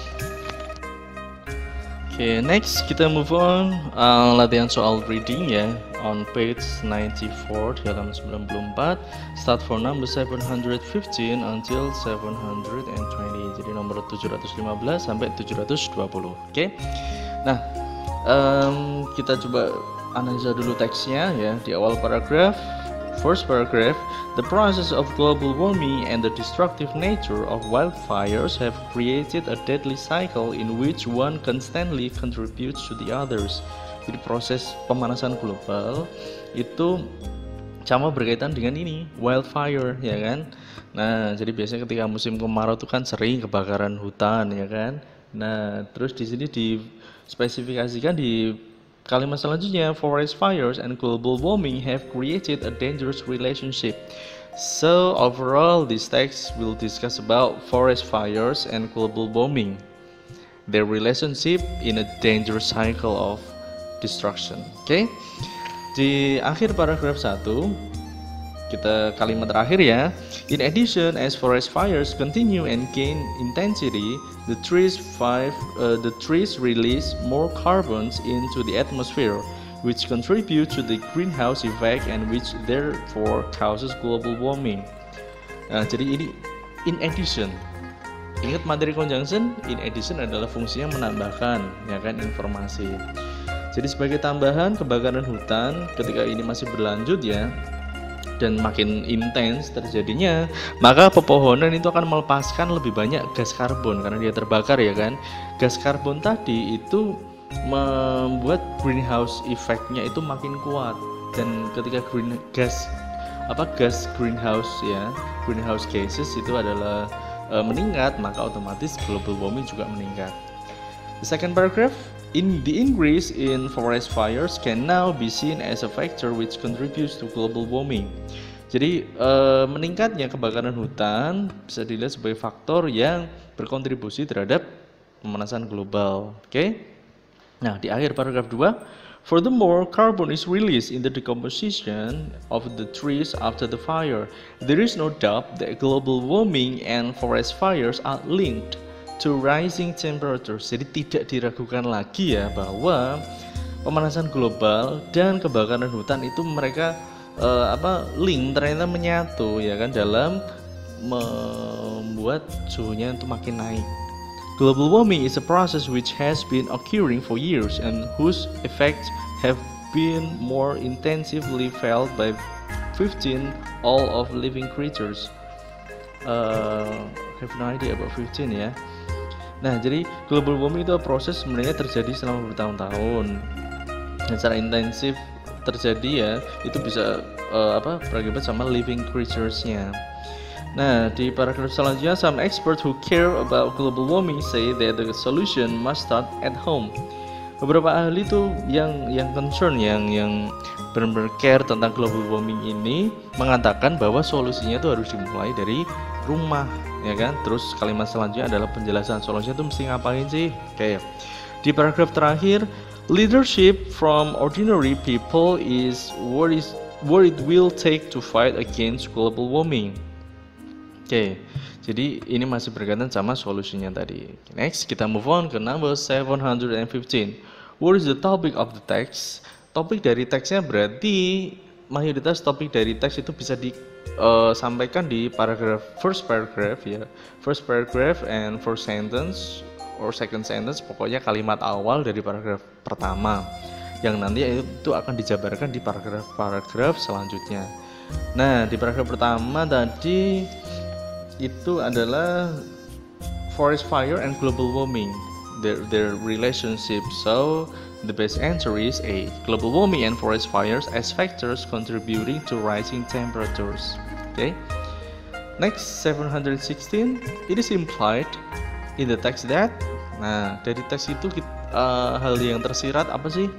Oke, okay, next kita move on uh, latihan soal reading ya, on page ninety-four di halaman sembilan puluh empat. Start for number seven hundred fifteen until seven hundred twenty. Jadi nomor tujuh ratus lima belas sampai tujuh ratus dua puluh. Oke. Okay? Nah, um, kita coba analisa dulu teksnya ya di awal paragraf. First paragraph, the process of global warming and the destructive nature of wildfires have created a deadly cycle in which one constantly contributes to the others. Jadi proses pemanasan global itu sama berkaitan dengan ini, wildfire ya kan. Nah, jadi biasanya ketika musim kemarau itu kan sering kebakaran hutan ya kan. Nah, terus di sini dispesifikasikan di kalimat selanjutnya, forest fires and global warming have created a dangerous relationship. So overall, this text will discuss about forest fires and global warming, their relationship in a dangerous cycle of destruction. Oke, okay? Di akhir paragraf satu, kita kalimat terakhir ya. In addition, as forest fires continue and gain intensity, the trees five, uh, the trees release more carbons into the atmosphere, which contribute to the greenhouse effect and which therefore causes global warming. Nah, jadi ini in addition. Ingat materi conjunction, in addition adalah fungsinya menambahkan, ya kan, informasi. Jadi sebagai tambahan, kebakaran hutan ketika ini masih berlanjut ya, dan makin intens terjadinya, maka pepohonan itu akan melepaskan lebih banyak gas karbon karena dia terbakar ya kan. Gas karbon tadi itu membuat greenhouse effect-nya itu makin kuat, dan ketika green gas apa gas greenhouse ya, greenhouse gases itu adalah e, meningkat, maka otomatis global warming juga meningkat. The second paragraph, in the increase in forest fires can now be seen as a factor which contributes to global warming. Jadi eh, meningkatnya kebakaran hutan bisa dilihat sebagai faktor yang berkontribusi terhadap pemanasan global. Oke. Okay? Nah, di akhir paragraf dua, furthermore, carbon is released in the decomposition of the trees after the fire. There is no doubt that global warming and forest fires are linked to rising temperatures. Jadi tidak diragukan lagi ya bahwa pemanasan global dan kebakaran hutan itu mereka uh, apa link ternyata menyatu ya kan dalam membuat suhunya itu makin naik. Global warming is a process which has been occurring for years and whose effects have been more intensively felt by fifteen all of living creatures. Uh, have no idea about fifteen ya. Nah, jadi global warming itu proses sebenarnya terjadi selama bertahun-tahun. Dan secara intensif terjadi ya, itu bisa uh, apa berakibat sama living creatures-nya. Nah, di paragraf selanjutnya, some experts who care about global warming say that the solution must start at home. Beberapa ahli tuh yang yang concern, yang yang benar-benar care tentang global warming ini mengatakan bahwa solusinya itu harus dimulai dari rumah, ya kan? Terus kalimat selanjutnya adalah penjelasan solusinya itu mesti ngapain sih? Oke. Di paragraf terakhir, leadership from ordinary people is what is what it will take to fight against global warming. Oke. Jadi ini masih berkaitan sama solusinya tadi. Next, kita move on ke number seven hundred fifteen. What is the topic of the text? Topik dari teksnya berarti mayoritas topik dari teks itu bisa disampaikan uh, di paragraf first paragraph ya. First paragraph and first sentence or second sentence, pokoknya kalimat awal dari paragraf pertama yang nanti itu akan dijabarkan di paragraf-paragraf selanjutnya. Nah, di paragraf pertama tadi itu adalah forest fire and global warming, their, their relationship. So the best answer is A, global warming and forest fires as factors contributing to rising temperatures. Okay. Next, seven hundred sixteen, it is implied in the text that, nah dari teks itu uh, hal yang tersirat apa sih?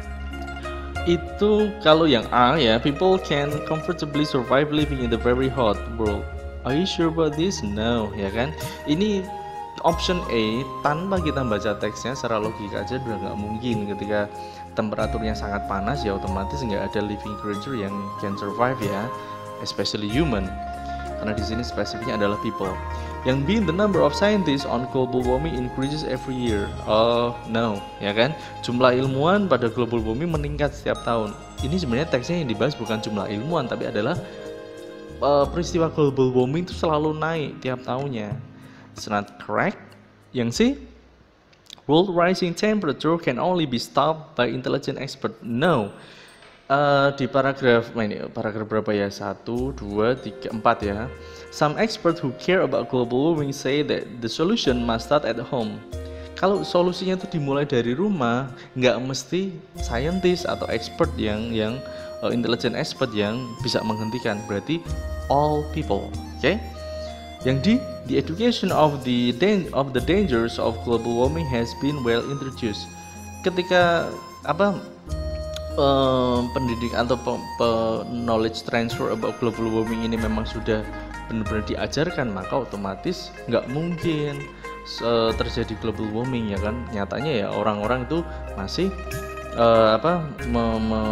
Itu kalau yang A ya, people can comfortably survive living in the very hot world. Are you sure about this? No, ya kan? Ini option A, tanpa kita baca teksnya secara logika aja udah nggak mungkin. Ketika temperaturnya sangat panas ya otomatis nggak ada living creature yang can survive ya, especially human. Karena di sini spesifiknya adalah people. Yang B, the number of scientists on global warming increases every year. Oh no, ya kan? Jumlah ilmuwan pada global warming meningkat setiap tahun. Ini sebenarnya teksnya yang dibahas bukan jumlah ilmuwan, tapi adalah Uh, peristiwa global warming itu selalu naik tiap tahunnya. It's not correct. Yang C, world rising temperature can only be stopped by intelligent expert. No. Uh, di paragraf ini paragraf berapa ya? Satu, dua, tiga, empat ya. Some experts who care about global warming say that the solution must start at home. Kalau solusinya itu dimulai dari rumah, nggak mesti scientist atau expert yang yang uh, intelligent expert yang bisa menghentikan. Berarti all people, oke? Okay? Yang D, the education of the of the dangers of global warming has been well introduced. Ketika apa uh, pendidikan atau pe, pe, knowledge transfer about global warming ini memang sudah benar-benar diajarkan, maka otomatis nggak mungkin uh, terjadi global warming ya kan? Nyatanya ya orang-orang itu masih uh, apa me, me,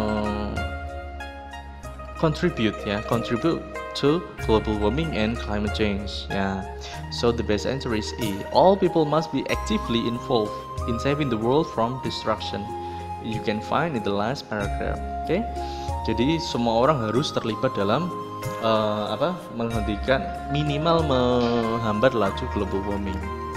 contribute ya, contribute to global warming and climate change. Yeah. So the best answer is E. All people must be actively involved in saving the world from destruction. You can find in the last paragraph. Oke. Okay? Jadi semua orang harus terlibat dalam uh, apa? menghentikan, minimal menghambat laju global warming.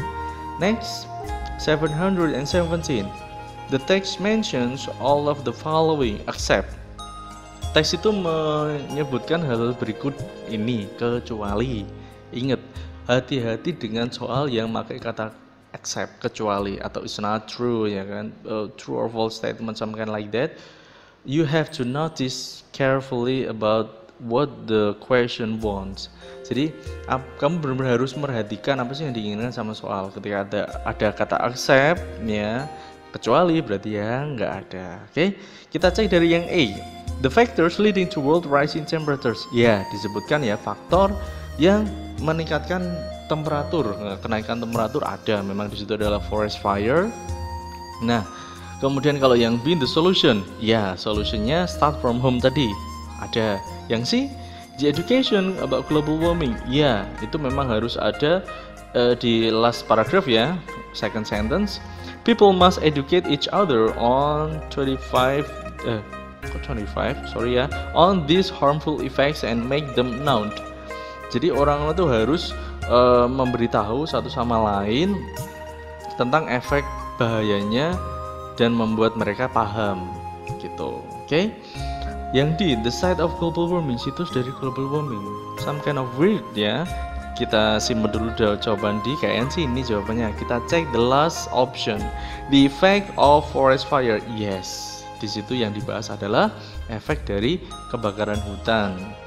Next, seven hundred seventeen. The text mentions all of the following except. Teks itu menyebutkan hal berikut ini kecuali. Ingat, hati-hati dengan soal yang pakai kata except, kecuali atau it's not true ya kan, uh, true or false statement something like that. You have to notice carefully about what the question wants. Jadi ap, kamu benar-benar harus merhatikan apa sih yang diinginkan sama soal. Ketika ada ada kata accept ya, kecuali berarti ya nggak ada. Oke, okay? Kita cek dari yang A. The factors leading to world rising temperatures. Ya, disebutkan ya faktor yang meningkatkan temperatur. Kenaikan temperatur ada, memang di situ adalah forest fire. Nah, kemudian kalau yang B, the solution. Ya, solusinya start from home tadi. Ada. Yang C, the education about global warming. Ya, itu memang harus ada uh, di last paragraph ya, second sentence. People must educate each other on twenty-five uh, twenty-five, sorry ya, on these harmful effects and make them known. Jadi orang itu harus uh, memberitahu satu sama lain tentang efek bahayanya dan membuat mereka paham, gitu. Oke? Okay? Yang D, the side of global warming, situs dari global warming, some kind of weird ya. Kita simak dulu jawaban D, kayaknya sih ini jawabannya. Kita cek the last option, the effect of forest fire. Yes. Di situ yang dibahas adalah efek dari kebakaran hutan.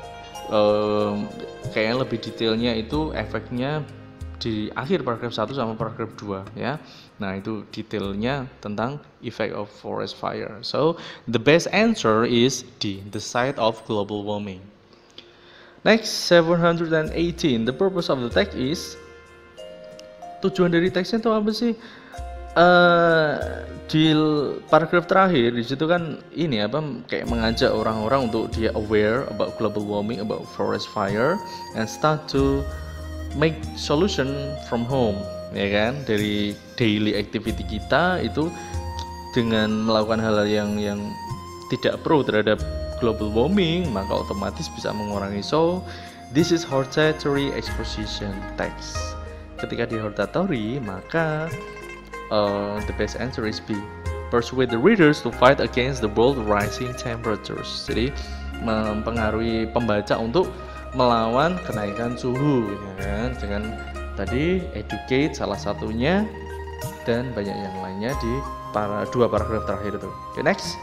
Ehm, kayaknya lebih detailnya itu efeknya di akhir paragraf satu sama paragraf dua ya. Nah, itu detailnya tentang effect of forest fire. So, the best answer is D, the side of global warming. Next, seven hundred eighteen. The purpose of the text is, tujuan dari teksnya itu apa sih? Uh, di paragraf terakhir di situ kan ini apa kayak mengajak orang-orang untuk dia aware about global warming, about forest fire, and start to make solution from home, ya kan? Dari daily activity kita itu dengan melakukan hal-hal yang yang tidak pro terhadap global warming, maka otomatis bisa mengurangi. So this is hortatory exposition text. Ketika di hortatory, maka uh, the best answer is B. Persuade the readers to fight against the world rising temperatures. Jadi mempengaruhi pembaca untuk melawan kenaikan suhu, ya kan? Dengan tadi educate salah satunya dan banyak yang lainnya di para dua paragraf terakhir itu. Okay, next.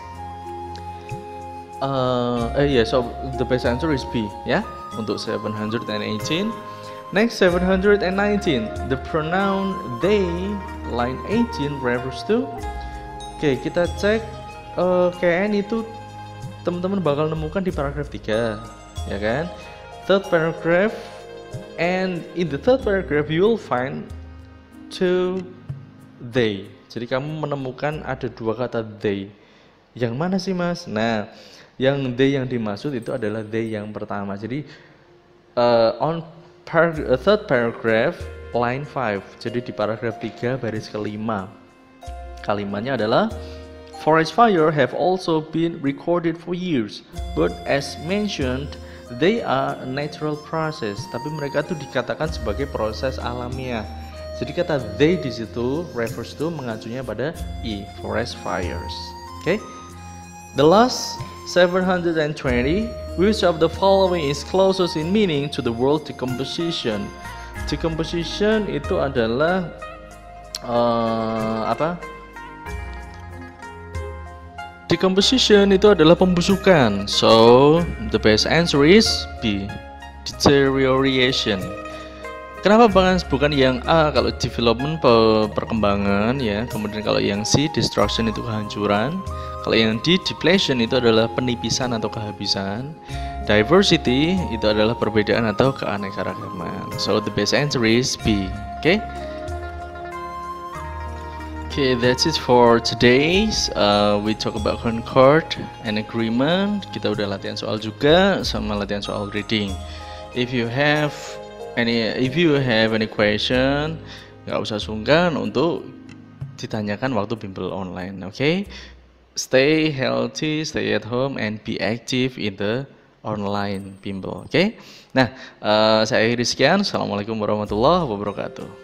Uh, eh yeah, so the best answer is B, ya, untuk seven hundred eighteen. Next, seven hundred nineteen. The pronoun they, line eighteen refers to. Oke, okay, kita cek uh, K N itu teman-teman bakal nemukan di paragraf tiga, ya kan? Third paragraph, and in the third paragraph you will find two they. Jadi kamu menemukan ada dua kata they. Yang mana sih, Mas? Nah, yang they yang dimaksud itu adalah they yang pertama. Jadi uh, on par uh, third paragraph line five. Jadi di paragraf tiga baris kelima, kalimatnya adalah forest fire have also been recorded for years, but as mentioned they are a natural process. Tapi mereka tuh dikatakan sebagai proses alamiah. Jadi kata they di situ refers to, mengacunya pada E, forest fires. Oke. Okay? The last seven hundred twenty, which of the following is closest in meaning to the word decomposition? Decomposition itu adalah uh, apa? Decomposition itu adalah pembusukan. So the best answer is B, deterioration. Kenapa Bang, bukan yang A? Kalau development perkembangan, ya. Kemudian kalau yang C, destruction itu kehancuran. Kalau yang D, depletion itu adalah penipisan atau kehabisan. Diversity itu adalah perbedaan atau keanekaragaman. So the best answer is B. Oke. Okay? Okay, that's it for today. Uh, we talk about concord and agreement. Kita udah latihan soal juga sama latihan soal reading. If you have any, if you have any question, nggak usah sungkan untuk ditanyakan waktu bimbel online. Oke, okay? Stay healthy, stay at home, and be active in the online bimbel. Oke, okay? Nah, uh, saya akhiri sekian. Assalamualaikum warahmatullahi wabarakatuh.